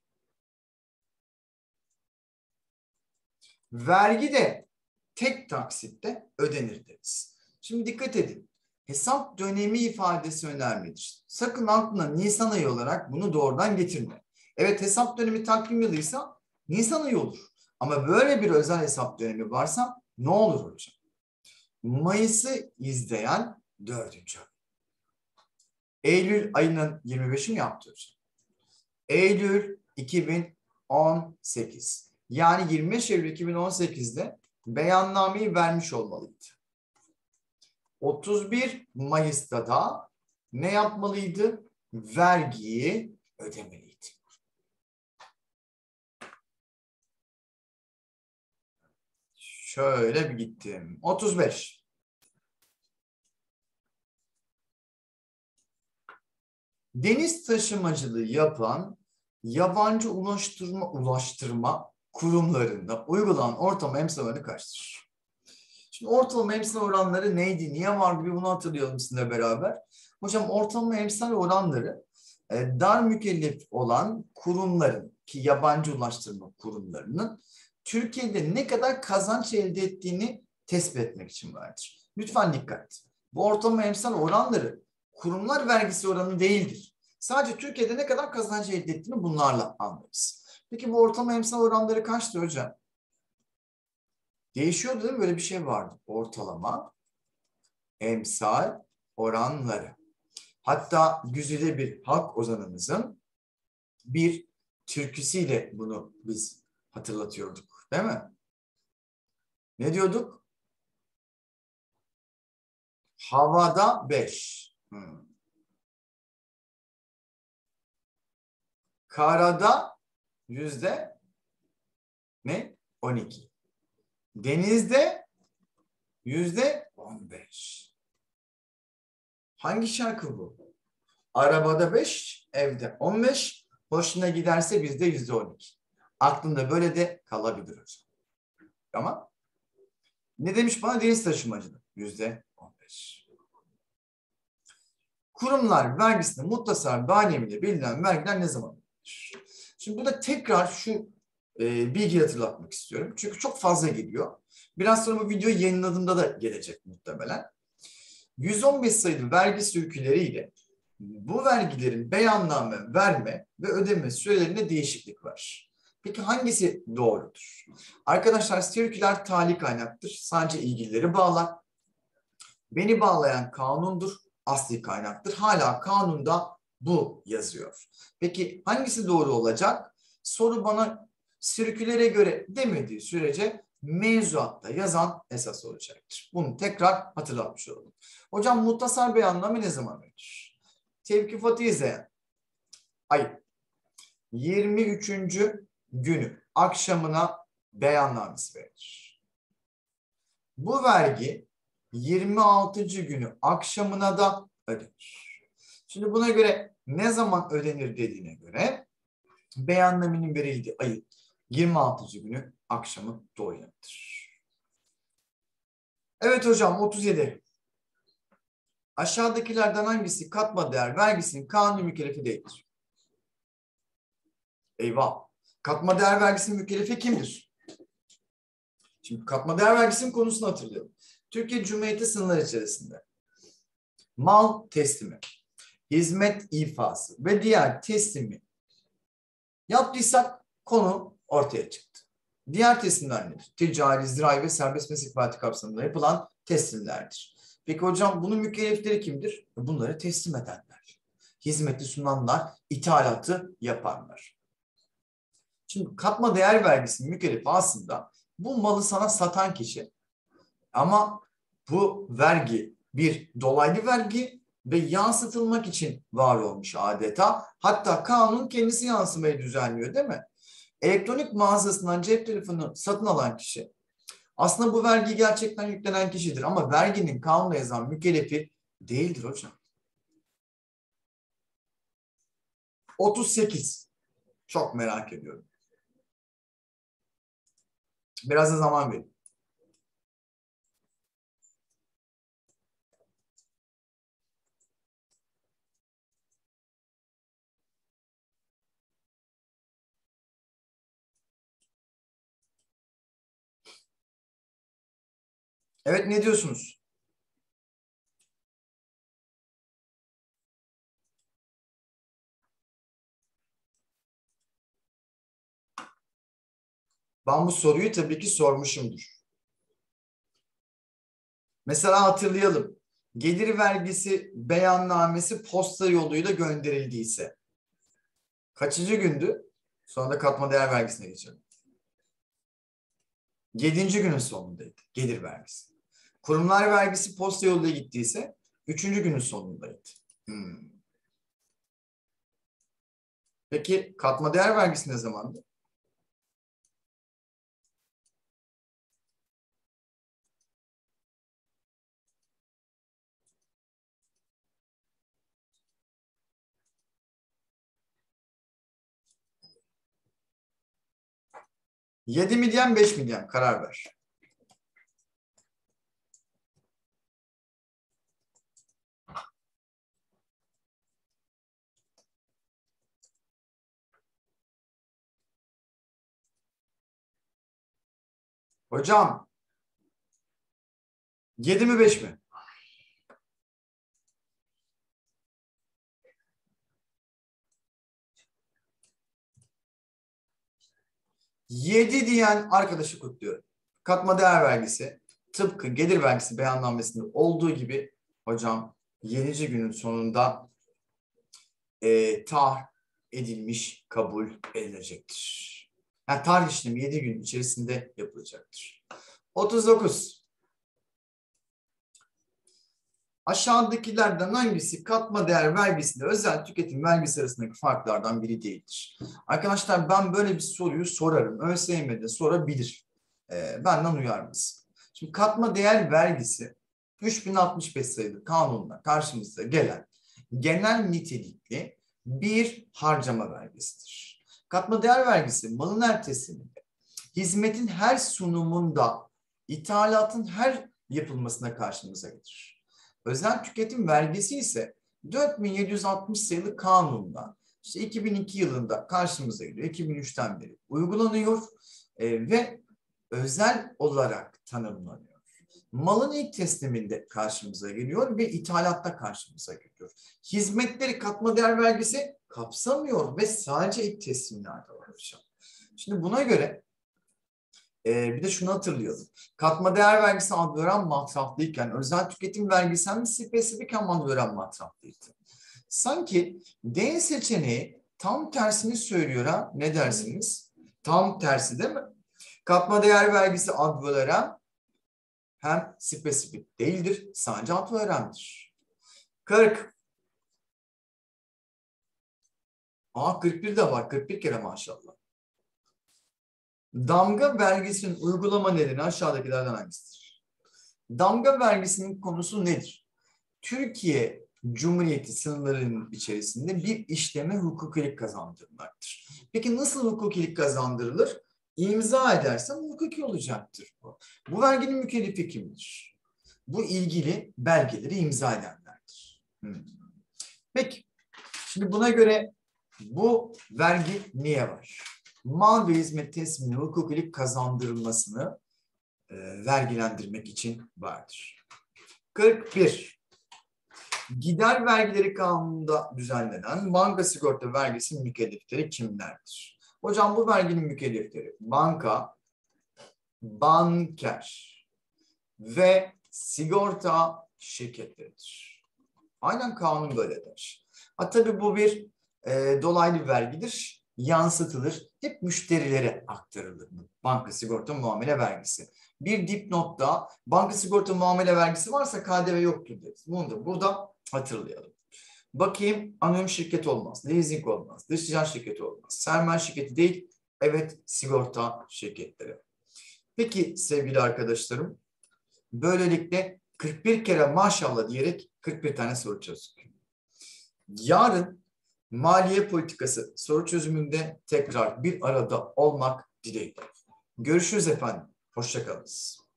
Vergi de tek taksitte ödenir deriz. Şimdi dikkat edin. Hesap dönemi ifadesi önemlidir. Sakın aklına Nisan ayı olarak bunu doğrudan getirme. Evet, hesap dönemi takvim yılıysa Nisan ayı olur. Ama böyle bir özel hesap dönemi varsa ne olur hocam? Mayıs'ı izleyen dördüncü ay. Eylül ayının yirmi beşi mi yaptı hocam? Eylül iki bin on sekiz. Yani yirmi beş Eylül iki bin on sekiz'de beyannameyi vermiş olmalıydı. otuz bir Mayıs'ta da ne yapmalıydı? Vergiyi ödemeliydi. Şöyle bir gittim. otuz beş. Deniz taşımacılığı yapan yabancı ulaştırma ulaştırma kurumlarında uygulanan ortalama emsal oranı kaçtır? Şimdi ortalama emsal oranları neydi? Niye vardı? Bir bunu hatırlayalım sizinle beraber. Hocam ortalama emsal oranları e, dar mükellef olan kurumların ki yabancı ulaştırma kurumlarının Türkiye'de ne kadar kazanç elde ettiğini tespit etmek için vardır. Lütfen dikkat. Bu ortalama emsal oranları kurumlar vergisi oranı değildir. Sadece Türkiye'de ne kadar kazanç elde ettiğini bunlarla anlarız. Peki bu ortalama emsal oranları kaçtı hocam? Değişiyordu değil mi? Böyle bir şey vardı. Ortalama emsal oranları. Hatta güzide bir halk ozanımızın bir türküsüyle bunu biz hatırlatıyorduk. Değil mi? Ne diyorduk? Havada beş. Hmm. Karada yüzde ne? on iki. Denizde yüzde on beş. Hangi şarkı bu? Arabada beş, evde on beş. Hoşuna giderse bizde yüzde on iki. Aklında böyle de kalabilir hocam. Ama ne demiş bana? Deniz taşımacılığı yüzde on beş. Kurumlar vergisinde muhtasar bahanesiyle belirlenen vergiler ne zaman ödenir? Şimdi burada tekrar şu e, bilgiyi hatırlatmak istiyorum. Çünkü çok fazla geliyor. Biraz sonra bu videoyu yayınladığımda da gelecek muhtemelen. yüz on beş sayılı vergi sürküleriyle bu vergilerin beyanname verme ve ödeme sürelerinde değişiklik var. Peki hangisi doğrudur? Arkadaşlar sirküler tali kaynaktır. Sadece ilgilileri bağlar. Beni bağlayan kanundur. Asli kaynaktır. Hala kanunda bu yazıyor. Peki hangisi doğru olacak? Soru bana sirkülere göre demediği sürece mevzuatta yazan esas olacaktır. Bunu tekrar hatırlatmış olalım. Hocam muhtasar beyanname ne zaman verilir? Tevkifatı izleyen ay yirmi üçüncü günü akşamına beyannamesi verilir. Bu vergi yirmi altıncı günü akşamına da ödenir. Şimdi buna göre ne zaman ödenir dediğine göre beyannamenin verildiği ayın yirmi altıncı günü akşamı doğuyadır. Evet hocam otuz yedi. Aşağıdakilerden hangisi katma değer vergisinin kanuni mükellefi değildir? Eyvah. Katma değer vergisinin mükellefi kimdir? Şimdi katma değer vergisinin konusunu hatırlayalım. Türkiye Cumhuriyeti sınırları içerisinde mal teslimi, hizmet ifası ve diğer teslimi yaptıysak konu ortaya çıktı. Diğer teslimler nedir? Ticari, zirai ve serbest meslek faaliyeti kapsamında yapılan teslimlerdir. Peki hocam bunun mükellefleri kimdir? Bunları teslim edenler. Hizmeti sunanlar, ithalatı yapanlar. Şimdi katma değer vergisinin mükellefi aslında bu malı sana satan kişi. Ama bu vergi bir dolaylı vergi ve yansıtılmak için var olmuş adeta. Hatta kanun kendisi yansımayı düzenliyor değil mi? Elektronik mağazasından cep telefonu satın alan kişi aslında bu vergi gerçekten yüklenen kişidir ama verginin kanunda yazan mükellefi değildir hocam. otuz sekiz. Çok merak ediyorum. Biraz da zaman verin. Evet, ne diyorsunuz? Ben bu soruyu tabii ki sormuşumdur. Mesela hatırlayalım. Gelir vergisi beyannamesi posta yoluyla gönderildiyse kaçıncı gündü? Sonra da katma değer vergisine geçelim. Yedinci günün sonundaydı gelir vergisi. Kurumlar vergisi posta yoluyla gittiyse üçüncü günün sonundaydı. Hmm. Peki katma değer vergisi ne zamandı? Yedi mi diyen, beş mi diyen? Karar ver. Hocam yedi mi beş mi? Yedi diyen arkadaşı kutluyorum. Katma değer vergisi tıpkı gelir vergisi beyannamesinde olduğu gibi hocam yedinci günün sonunda e, tarih edilmiş, kabul edilecektir. Yani tarih işlemi yedi gün içerisinde yapılacaktır. otuz dokuz. Aşağıdakilerden hangisi katma değer vergisiyle özel tüketim vergisi arasındaki farklardan biri değildir? Arkadaşlar ben böyle bir soruyu sorarım. ÖSYM'de sorabilir. Ee, benden uyar mısın? Şimdi katma değer vergisi üç bin altmış beş sayılı kanunla karşımıza gelen genel nitelikli bir harcama vergisidir. Katma değer vergisi malın her tesliminde, hizmetin her sunumunda, ithalatın her yapılmasına karşımıza gelir. Özel tüketim vergisi ise dört bin yedi yüz altmış sayılı kanunla işte iki bin iki yılında karşımıza geliyor. iki bin üçten beri uygulanıyor e, ve özel olarak tanımlanıyor. Malın ilk tesliminde karşımıza geliyor ve ithalatta karşımıza geliyor. Hizmetleri katma değer vergisi kapsamıyor ve sadece ilk teslimlerde var hocam. Şimdi buna göre Ee, bir de şunu hatırlayalım. Katma değer vergisi ad veren masraflıyken özel tüketim vergisi hem spesifik hem ad veren masraflıydı. Sanki D seçeneği tam tersini söylüyor ha. Ne dersiniz? Tam tersi değil mi? Katma değer vergisi ad veren hem spesifik değildir. Sadece ad verendir. kırk. Aa kırk bir de var. kırk bir kere maşallah. Damga vergisinin uygulama nedeni aşağıdakilerden hangisidir? Damga vergisinin konusu nedir? Türkiye Cumhuriyeti sınırlarının içerisinde bir işleme hukukilik kazandırmaktır. Peki nasıl hukukilik kazandırılır? İmza edersem hukuki olacaktır bu. Bu verginin mükellefi kimdir? Bu ilgili belgeleri imza edenlerdir. Hmm. Peki, şimdi buna göre bu vergi niye var? Mal ve hizmet tesliminin hukukilik kazandırılmasını e, vergilendirmek için vardır. kırk bir. Gider vergileri kanununda düzenlenen banka sigorta vergisinin mükellefleri kimlerdir? Hocam bu verginin mükellefleri banka, banker ve sigorta şirketleridir. Aynen kanun böyle der. Ha, tabii bu bir e, dolaylı vergidir. Yansıtılır. Hep müşterilere aktarılır. Banka sigorta muamele vergisi. Bir dipnotta banka sigorta muamele vergisi varsa K D V yoktur deriz. Bunu da burada hatırlayalım. Bakayım anonim şirket olmaz. Leasing olmaz. Dış ticaret şirketi olmaz. Sermaye şirketi değil. Evet sigorta şirketleri. Peki sevgili arkadaşlarım. Böylelikle kırk bir kere maşallah diyerek kırk bir tane soru çözdük. Yarın maliye politikası soru çözümünde tekrar bir arada olmak dileğiyle. Görüşürüz efendim. Hoşça kalınız.